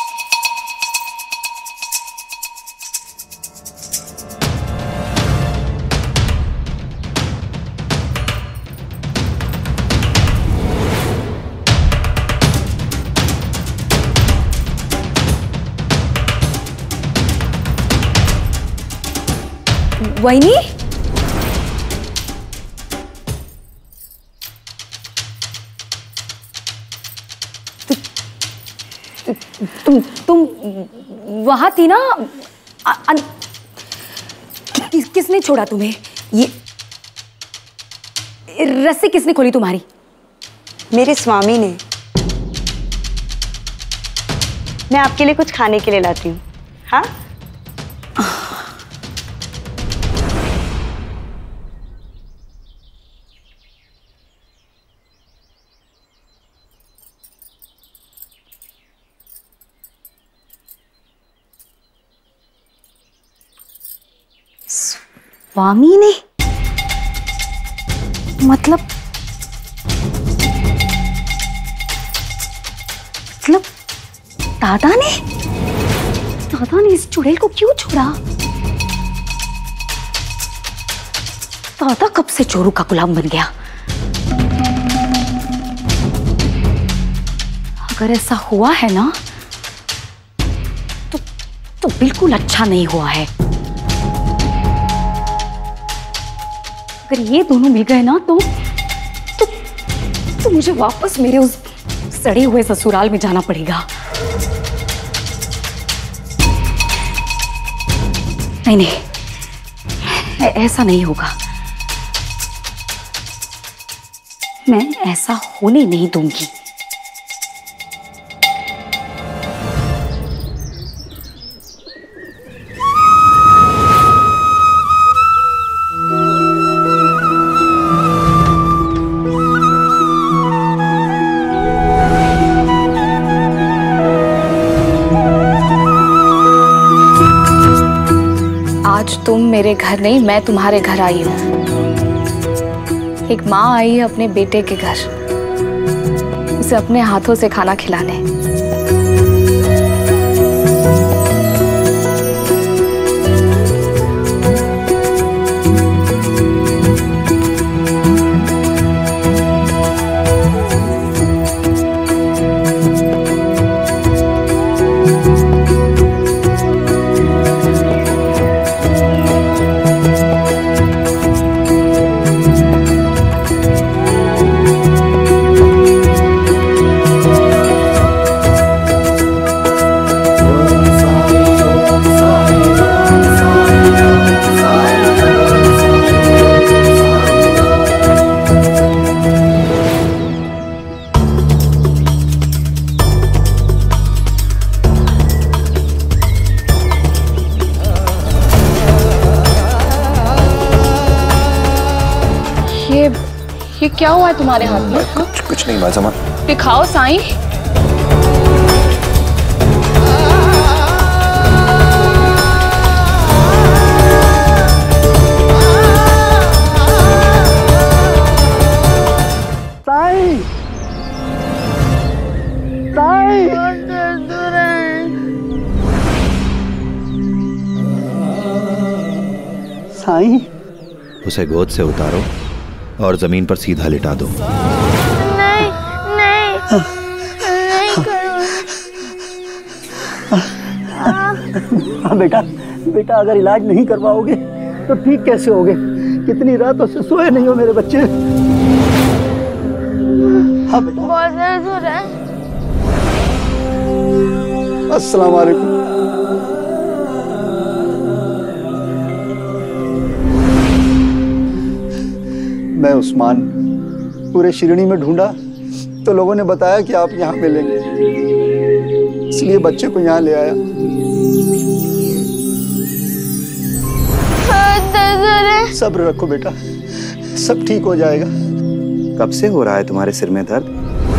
वहीनी, तुम वहां थी ना? किसने छोड़ा तुम्हें? ये रस्सी किसने खोली तुम्हारी? मेरे स्वामी ने। मैं आपके लिए कुछ खाने के लिए लाती हूँ। हाँ? स्वामी ने? मतलब दादा ने? दादा ने इस चुड़ैल को क्यों छोड़ा? दादा कब से चोरू का गुलाम बन गया? अगर ऐसा हुआ है ना तो बिल्कुल अच्छा नहीं हुआ है। अगर ये दोनों मिल गए ना तो मुझे वापस मेरे उस सड़े हुए ससुराल में जाना पड़ेगा। नहीं, ऐसा नहीं होगा। मैं ऐसा होने नहीं दूंगी। तुम मेरे घर नहीं, मैं तुम्हारे घर आई हूँ। एक माँ आई है अपने बेटे के घर, उसे अपने हाथों से खाना खिलाने। ये क्या हुआ है तुम्हारे हाथ में? कुछ नहीं माजमा। दिखाओ साईं। साईं, साईं, उसे गोद से उतारो और जमीन पर सीधा लिटा दो। नहीं नहीं नहीं करो। हाँ बेटा, बेटा अगर इलाज नहीं करवाओगे तो ठीक कैसे होगे? कितनी रातों से सोए नहीं हो मेरे बच्चे। हाँ बेटा। बहुत दर्द हो रहा है। अस्सलाम वालेकुम। मैं उस्मान पूरे शिरडी में ढूंढा तो लोगों ने बताया कि आप यहाँ मिलेंगे, इसलिए बच्चे को यहाँ ले आया। सब्र रखो बेटा, सब ठीक हो जाएगा। कब से हो रहा है तुम्हारे सिर में दर्द?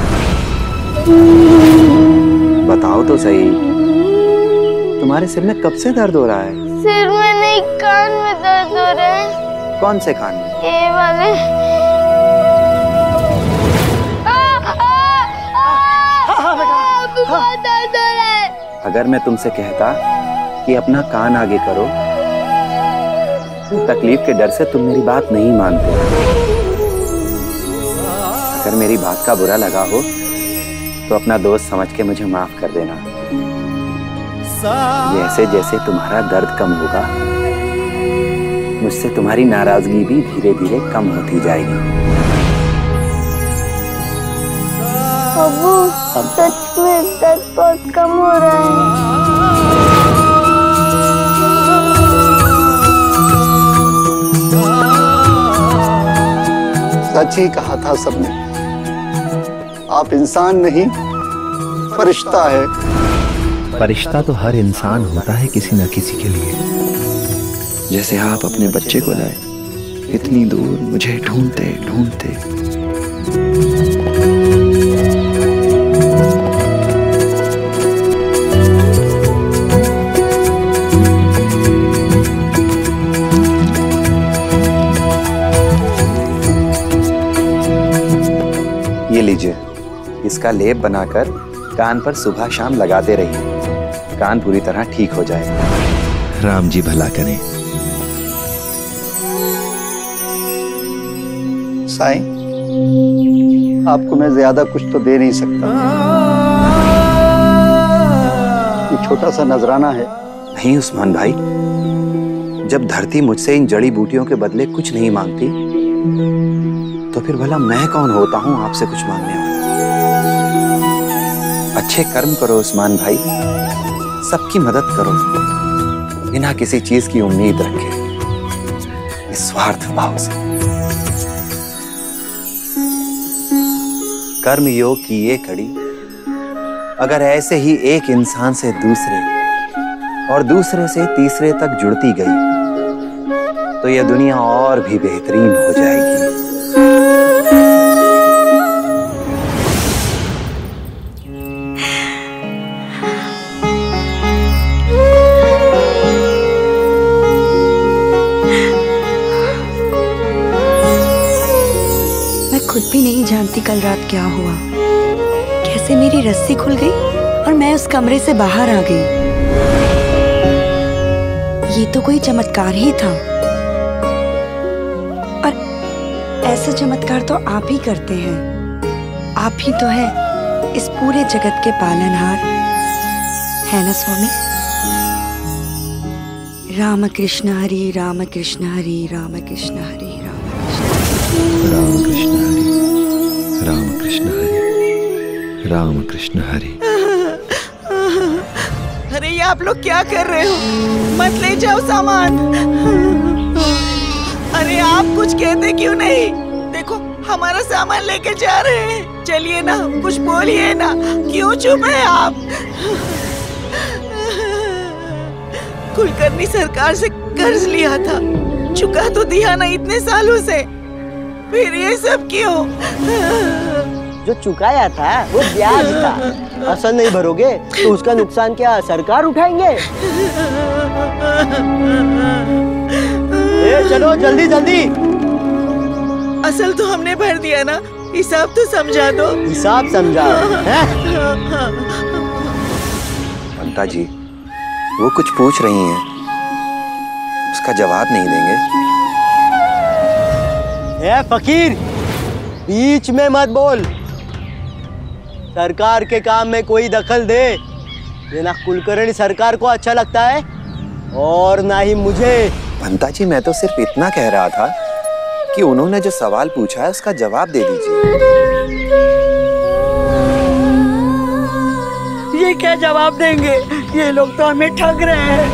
बताओ तो सही, तुम्हारे सिर में कब से दर्द हो रहा है? सिर में नहीं, कान में दर्द हो रहा है। कौन से कान में? ये वाले। बहुत दर्द हो रहा है। अगर मैं तुमसे कहता कि अपना कान आगे करो, तो तकलीफ के डर से तुम मेरी बात नहीं मानते। अगर मेरी बात का बुरा लगा हो तो अपना दोस्त समझ के मुझे माफ कर देना। जैसे जैसे तुम्हारा दर्द कम होगा, मुझसे तुम्हारी नाराजगी भी धीरे धीरे कम होती जाएगी। अबू, सच में दर्द बहुत कम हो रहा है। सच ही कहा था सबने, आप इंसान नहीं फरिश्ता है। फरिश्ता तो हर इंसान होता है किसी न किसी के लिए। जैसे आप अपने बच्चे को लाए, इतनी दूर मुझे ढूंढते ढूंढते। ये लीजिए, इसका लेप बनाकर कान पर सुबह शाम लगाते रहिए, कान पूरी तरह ठीक हो जाएगा। राम जी भला करें। साईं, आपको मैं ज्यादा कुछ तो दे नहीं सकता, ये छोटा सा नजराना है। नहीं उस्मान भाई, जब धरती मुझसे इन जड़ी बूटियों के बदले कुछ नहीं मांगती, तो फिर भला मैं कौन होता हूं आपसे कुछ मांगने वाला? अच्छे कर्म करो उस्मान भाई, सबकी मदद करो, बिना किसी चीज की उम्मीद रखे, निस्वार्थ भाव से। कर्म योग की ये कड़ी अगर ऐसे ही एक इंसान से दूसरे और दूसरे से तीसरे तक जुड़ती गई, तो यह दुनिया और भी बेहतरीन हो जाएगी। भी नहीं जानती कल रात क्या हुआ, कैसे मेरी रस्सी खुल गई और मैं उस कमरे से बाहर आ गई। ये तो कोई चमत्कार ही था, और ऐसा चमत्कार तो आप ही करते हैं। आप ही तो है इस पूरे जगत के पालनहार, है ना स्वामी? राम कृष्ण हरि राम कृष्ण हरि राम कृष्ण हरि राम कृष्ण हरि राम कृष्ण हरि राम कृष्ण हरि। अरे ये आप लोग क्या कर रहे हो? मत ले जाओ सामान। अरे आप कुछ कहते क्यों नहीं? देखो हमारा सामान लेके जा रहे हैं, चलिए ना, कुछ बोलिए ना, क्यों चुप है आप? कुलकर्णी सरकार से कर्ज लिया था, चुका तो दिया ना इतने सालों से, फिर ये सब क्यों? जो चुकाया था वो ब्याज था, असल नहीं भरोगे तो उसका नुकसान क्या सरकार उठाएंगे? ए, चलो जल्दी जल्दी। असल तो हमने भर दिया ना, हिसाब तो समझा दो। हिसाब समझा? पंता जी वो कुछ पूछ रही हैं, उसका जवाब नहीं देंगे? ए फकीर, बीच में मत बोल। सरकार के काम में कोई दखल दे ये ना कुलकर्णी सरकार को अच्छा लगता है और ना ही मुझे। पंता जी मैं तो सिर्फ इतना कह रहा था कि उन्होंने जो सवाल पूछा है उसका जवाब दे दीजिए। ये क्या जवाब देंगे? ये लोग तो हमें ठग रहे हैं।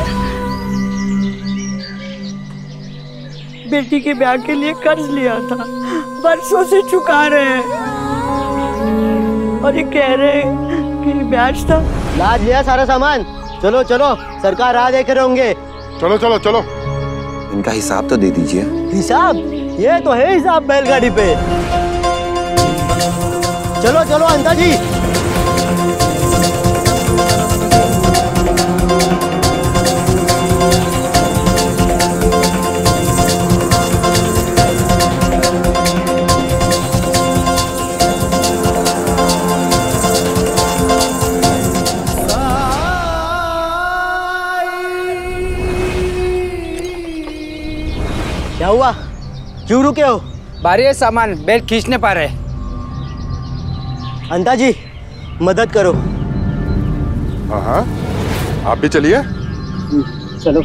बेटी के ब्याह के लिए कर्ज लिया था, बरसों से चुका रहे हैं, और ये कह रहे हैं कि ब्याज था। लाद लिया सारा सामान, चलो चलो, सरकार राह देख रहे होंगे। चलो चलो चलो, इनका हिसाब तो दे दीजिए। हिसाब? ये तो है हिसाब बैलगाड़ी पे। चलो चलो अंता जी। क्या हुआ, क्यों रुके हो? भारी है सामान, बेल्ट खींचने पा रहे। अंता जी मदद करो। हाँ आप भी चलिए। चलो।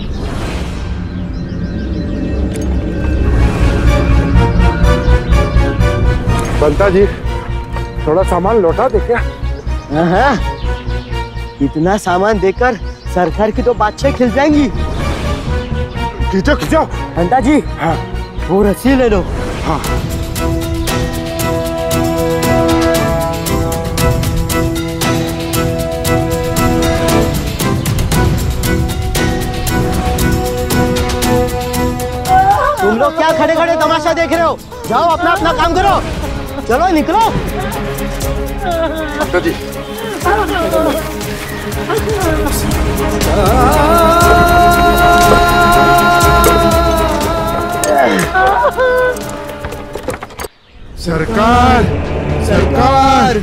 बंता जी थोड़ा सामान लौटा दे क्या? हाँ, इतना सामान देकर सरकार की तो बादशाह खिल जाएंगी। खींचो खींचो। अंता जी हाँ वो रस्सी ले लो। हाँ तुम लोग क्या खड़े खड़े तमाशा देख रहे हो? जाओ अपना अपना काम करो, चलो निकलो। अंता जी सरकार सरकार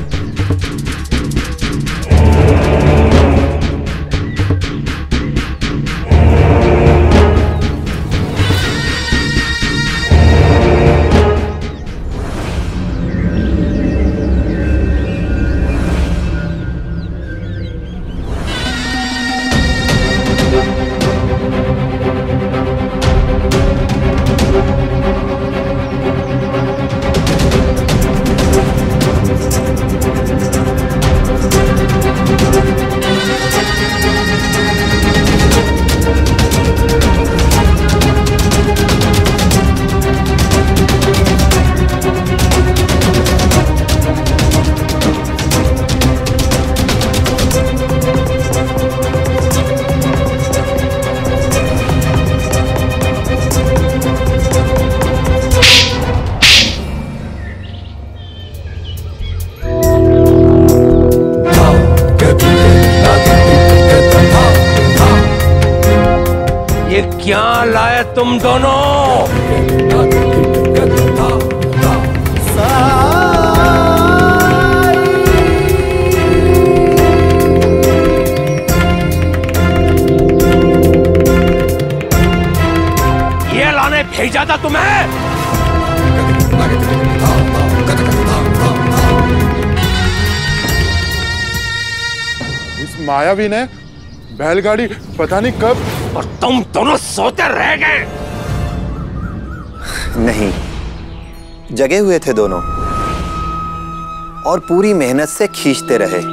क्या लाए तुम दोनों? बुलाने भेजा था तुम्हें? इस मायावी ने बैलगाड़ी पता नहीं कब, और तुम दोनों सोते रह गए। नहीं, जगे हुए थे दोनों और पूरी मेहनत से खींचते रहे।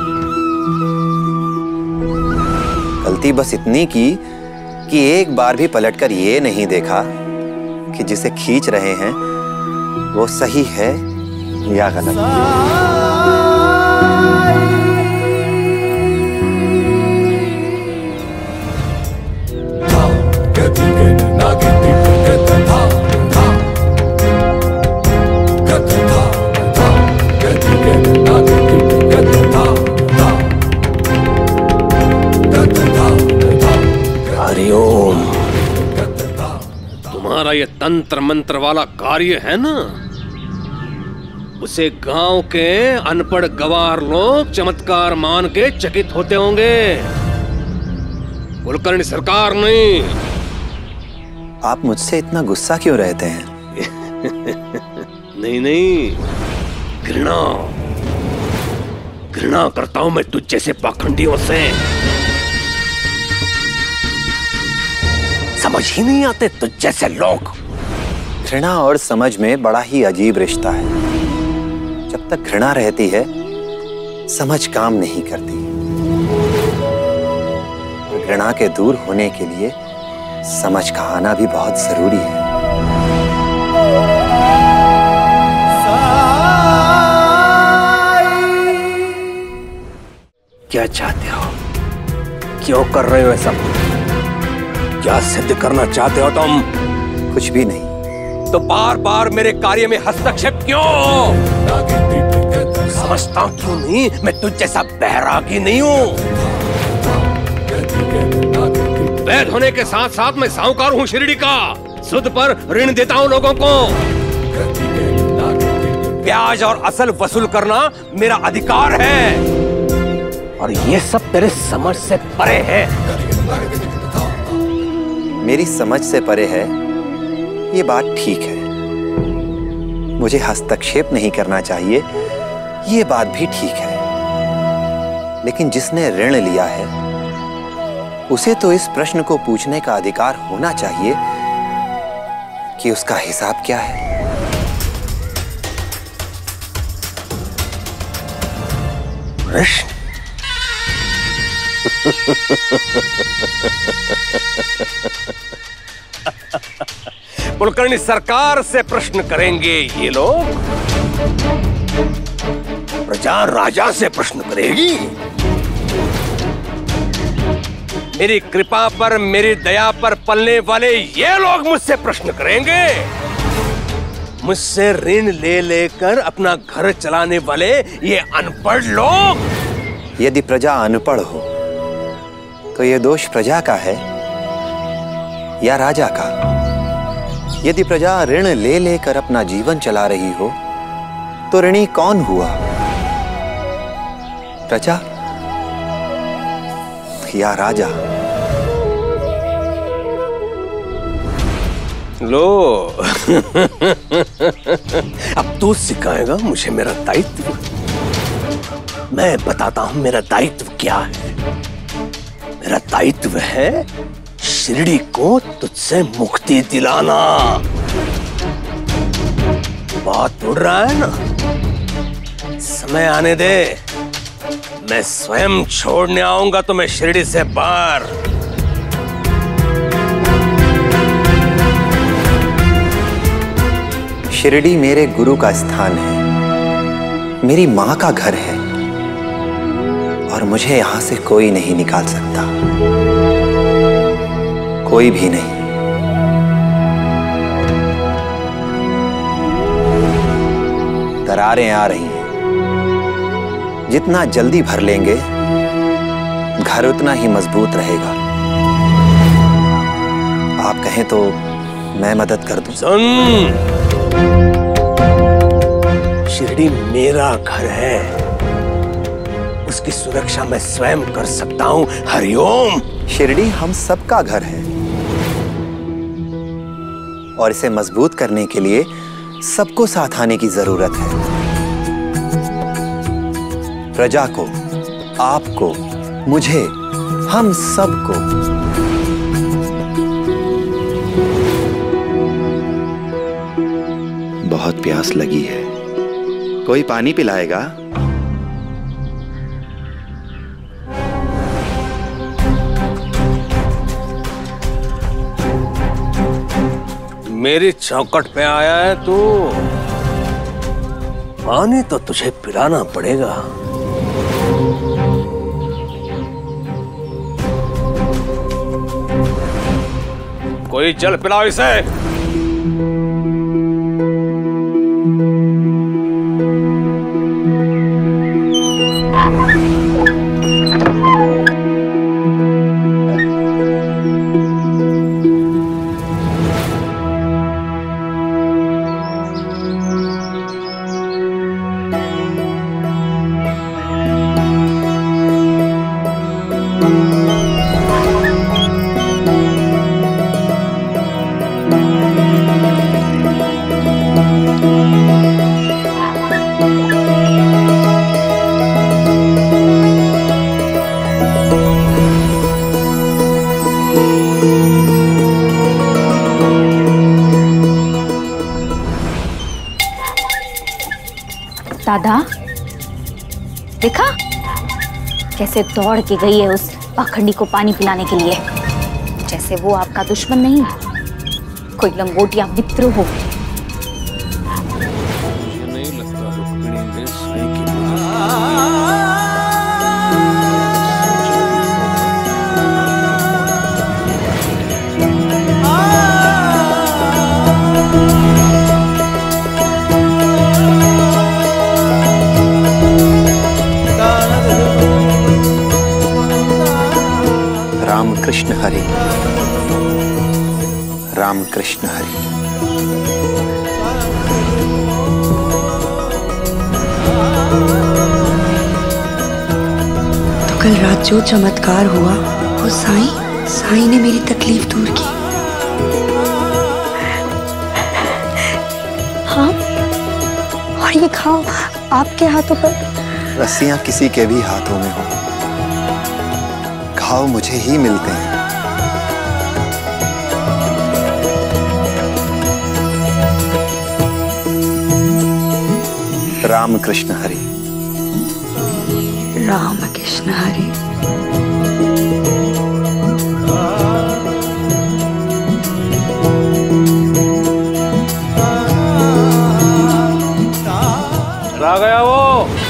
गलती बस इतनी की कि एक बार भी पलटकर ये नहीं देखा कि जिसे खींच रहे हैं वो सही है या गलत। हरिओम। तुम्हारा ये तंत्र मंत्र वाला कार्य है ना, उसे गांव के अनपढ़ गवार लोग चमत्कार मान के चकित होते होंगे, कुलकर्णी सरकार नहीं। आप मुझसे इतना गुस्सा क्यों रहते हैं? नहीं नहीं, घृणा घृणा करता हूं मैं तुझ जैसे पाखंडियों से। समझ ही नहीं आते तुझ जैसे लोग। घृणा और समझ में बड़ा ही अजीब रिश्ता है। जब तक घृणा रहती है समझ काम नहीं करती। घृणा के दूर होने के लिए समझ का आना भी बहुत जरूरी है। क्या चाहते हो? क्यों कर रहे हो ऐसा? क्या सिद्ध करना चाहते हो तुम? कुछ भी नहीं। तो बार बार मेरे कार्य में हस्तक्षेप क्यों? समझता क्यों नहीं मैं तुझ जैसा बैरागी नहीं हूं। वैध होने के साथ साथ मैं साहूकार हूं शिरडी का। सुद पर ऋण देता हूं लोगों को। ब्याज और असल वसूल करना मेरा अधिकार है, और ये सब तेरे समझ से परे है। मेरी समझ से परे है, ये बात ठीक है। मुझे हस्तक्षेप नहीं करना चाहिए, ये बात भी ठीक है। लेकिन जिसने ऋण लिया है उसे तो इस प्रश्न को पूछने का अधिकार होना चाहिए कि उसका हिसाब क्या है। प्रश्न? कुलकर्णी सरकार से प्रश्न करेंगे ये लोग, प्रजा राजा से प्रश्न करेगी। मेरी कृपा पर, मेरी दया पर पलने वाले ये लोग मुझसे प्रश्न करेंगे। मुझसे ऋण ले लेकर अपना घर चलाने वाले ये अनपढ़ लोग। यदि प्रजा अनपढ़ हो तो ये दोष प्रजा का है या राजा का? यदि प्रजा ऋण ले लेकर अपना जीवन चला रही हो तो ऋणी कौन हुआ? प्रजा या राजा? लो अब तू सिखाएगा मुझे मेरा दायित्व। मैं बताता हूं मेरा दायित्व क्या है। मेरा दायित्व है शिरडी को तुझसे मुक्ति दिलाना। बात उड़ रहा है ना? समय आने दे, मैं स्वयं छोड़ने आऊंगा तुम्हें शिरडी से बाहर। शिरडी मेरे गुरु का स्थान है, मेरी मां का घर है, और मुझे यहां से कोई नहीं निकाल सकता, कोई भी नहीं। दरारें आ रही हैं, जितना जल्दी भर लेंगे घर उतना ही मजबूत रहेगा। आप कहें तो मैं मदद कर दूं। सुन, शिरडी मेरा घर है, उसकी सुरक्षा मैं स्वयं कर सकता हूं। हरिओम। शिरडी हम सबका घर है, और इसे मजबूत करने के लिए सबको साथ आने की जरूरत है। प्रजा को, आपको, मुझे, हम सबको। बहुत प्यास लगी है, कोई पानी पिलाएगा? मेरी चौखट पे आया है तू, पानी तो तुझे पिलाना पड़ेगा। कोई जल पिलाओ इसे। दादा देखा कैसे दौड़ के गई है उस पाखंडी को पानी पिलाने के लिए, जैसे वो आपका दुश्मन नहीं कोई लंगोटिया मित्र हो। नहीं लगता रुक्मिणी ने साई की राम कृष्ण हरि, राम कृष्ण हरि। तो कल रात जो चमत्कार हुआ वो साईं ने मेरी तकलीफ दूर की। हाँ, और ये खाओ आपके हाथों पर। रस्सियां किसी के भी हाथों में हो, घाव मुझे ही मिलते हैं। राम कृष्ण हरि, राम कृष्ण हरि। आ गया वो।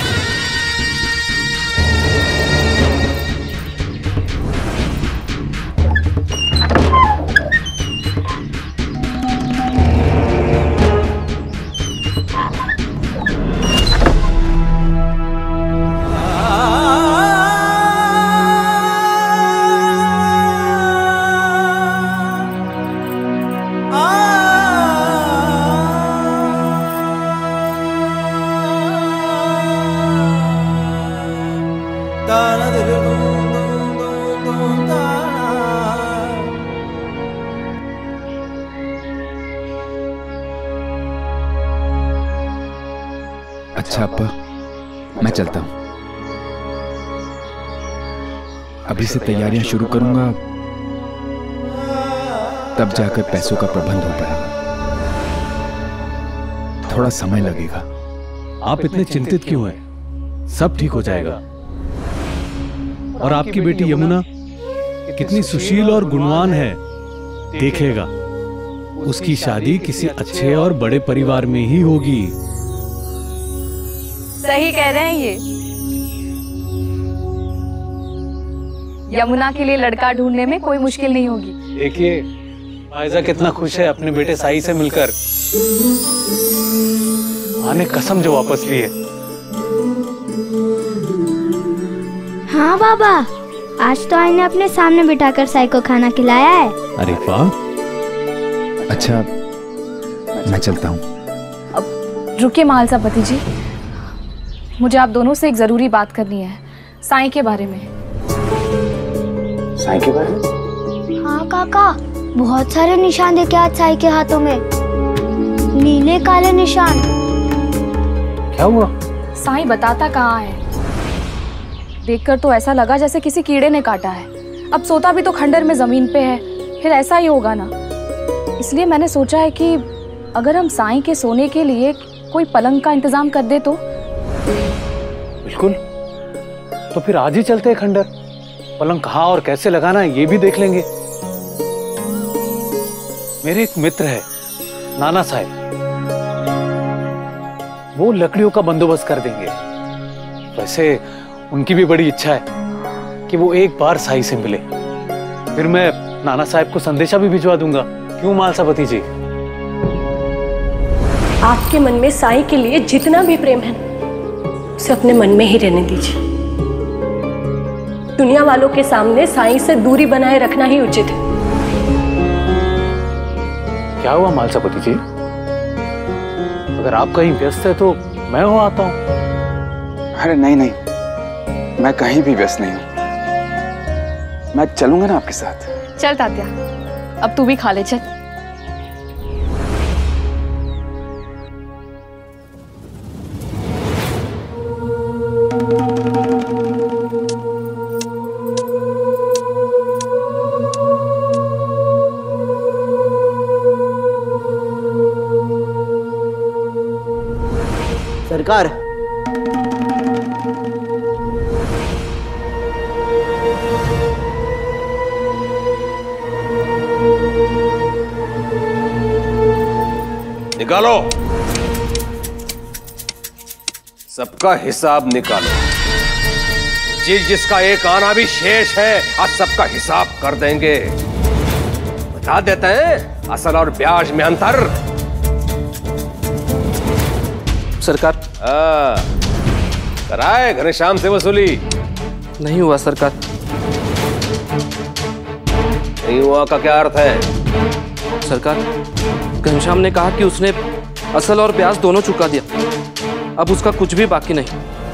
अच्छा अप्पा, मैं चलता हूँ। अभी से तैयारियां शुरू करूंगा, तब जाकर पैसों का प्रबंध हो पाएगा। थोड़ा समय लगेगा। आप इतने चिंतित क्यों हैं? सब ठीक हो जाएगा। और आपकी बेटी यमुना कितनी सुशील और गुणवान है, देखेगा। उसकी शादी किसी अच्छे और बड़े परिवार में ही होगी। सही कह रहे हैं ये। यमुना के लिए लड़का ढूंढने में कोई मुश्किल नहीं होगी। देखिए आयजा कितना खुश है अपने बेटे साई से मिलकर। आने कसम जो वापस लिए। हाँ बाबा, आज तो आई ने अपने सामने बिठाकर साई को खाना खिलाया है। अरे वाह। अच्छा मैं चलता हूँ। अब रुकिए महालसापति जी, मुझे आप दोनों से एक जरूरी बात करनी है, साई के बारे में। साई के बारे में? हाँ काका, बहुत सारे निशान देखे आज साई के हाथों में, नीले काले निशान। क्या हुआ? साई बताता कहाँ है? देखकर तो ऐसा लगा जैसे किसी कीड़े ने काटा है। अब सोता भी तो खंडर में जमीन पे है, फिर ऐसा ही होगा ना। इसलिए मैंने सोचा है कि अगर हम साई के सोने के लिए कोई पलंग का इंतजाम कर दे तो। बिल्कुल, तो फिर आज ही चलते हैं खंडर। पलंग कहाँ और कैसे लगाना है ये भी देख लेंगे। मेरे एक मित्र है नाना साई, वो लकड़ियों का बंदोबस्त कर देंगे। वैसे उनकी भी बड़ी इच्छा है कि वो एक बार साई से मिले। फिर मैं नाना साहब को संदेशा भी भिजवा दूंगा। क्यों मालसापति जी? आपके मन में साई के लिए जितना भी प्रेम है उसे अपने मन में ही रहने दीजिए। दुनिया वालों के सामने साई से दूरी बनाए रखना ही उचित है। क्या हुआ मालसापति जी? अगर आप कहीं व्यस्त है तो मैं हो आता हूं। अरे नहीं नहीं, मैं कहीं भी व्यस्त नहीं हूं। मैं चलूंगा ना आपके साथ। चल तात्या, अब तू भी खा ले। चल। सरकार, निकालो, सबका हिसाब निकालो। जिसका एक आना भी शेष है, आज सबका हिसाब कर देंगे। बता देते हैं असल और ब्याज में अंतर। सरकार। कराए घनश्याम से वसूली? नहीं हुआ सरकार। नहीं हुआ का क्या अर्थ है? सरकार, घनश्याम ने कहा कि उसने असल और ब्याज दोनों चुका दिया, अब उसका कुछ भी बाकी नहीं।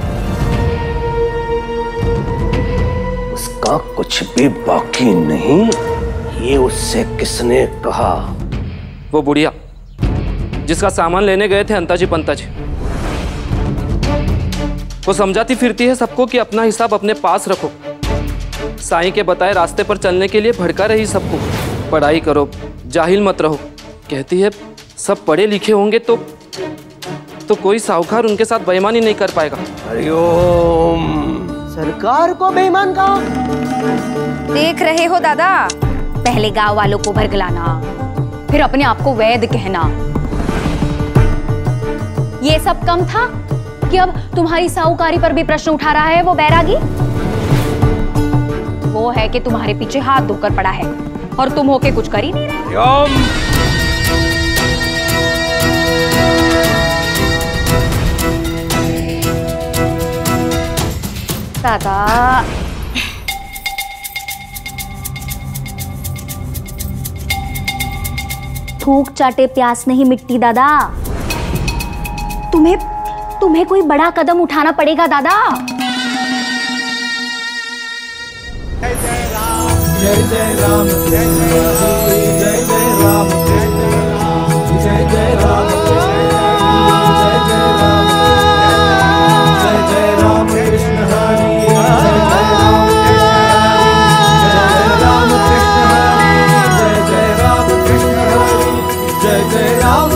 उसका कुछ भी बाकी नहीं? ये उससे किसने कहा? वो बुढ़िया जिसका सामान लेने गए थे अंताजी पंताजी। वो समझाती फिरती है सबको कि अपना हिसाब अपने पास रखो। साईं के बताए रास्ते पर चलने के लिए भड़का रही सबको, पढ़ाई करो, जाहिल मत रहो। कहती है सब पढ़े लिखे होंगे तो कोई साहूकार उनके साथ बेईमानी नहीं कर पाएगा। हरिओम। सरकार को बेईमान कहा? देख रहे हो दादा, पहले गांव वालों को भरगलाना, फिर अपने आप को वैद कहना। ये सब कम था कि अब तुम्हारी साहूकारी पर भी प्रश्न उठा रहा है वो बैरागी। वो है कि तुम्हारे पीछे हाथ धोकर पड़ा है और तुम होके कुछ कर ही नहीं रहे। दादा, थूक चाटे प्यास नहीं मिटती दादा। तुम्हें कोई बड़ा कदम उठाना पड़ेगा दादा। जय जय राम, जय जय राम, जय जय राम, जय जय राम, जय जय राम कृष्ण हरि, जय राम कृष्ण हरि, जय जय राम कृष्ण हरि, जय जय राम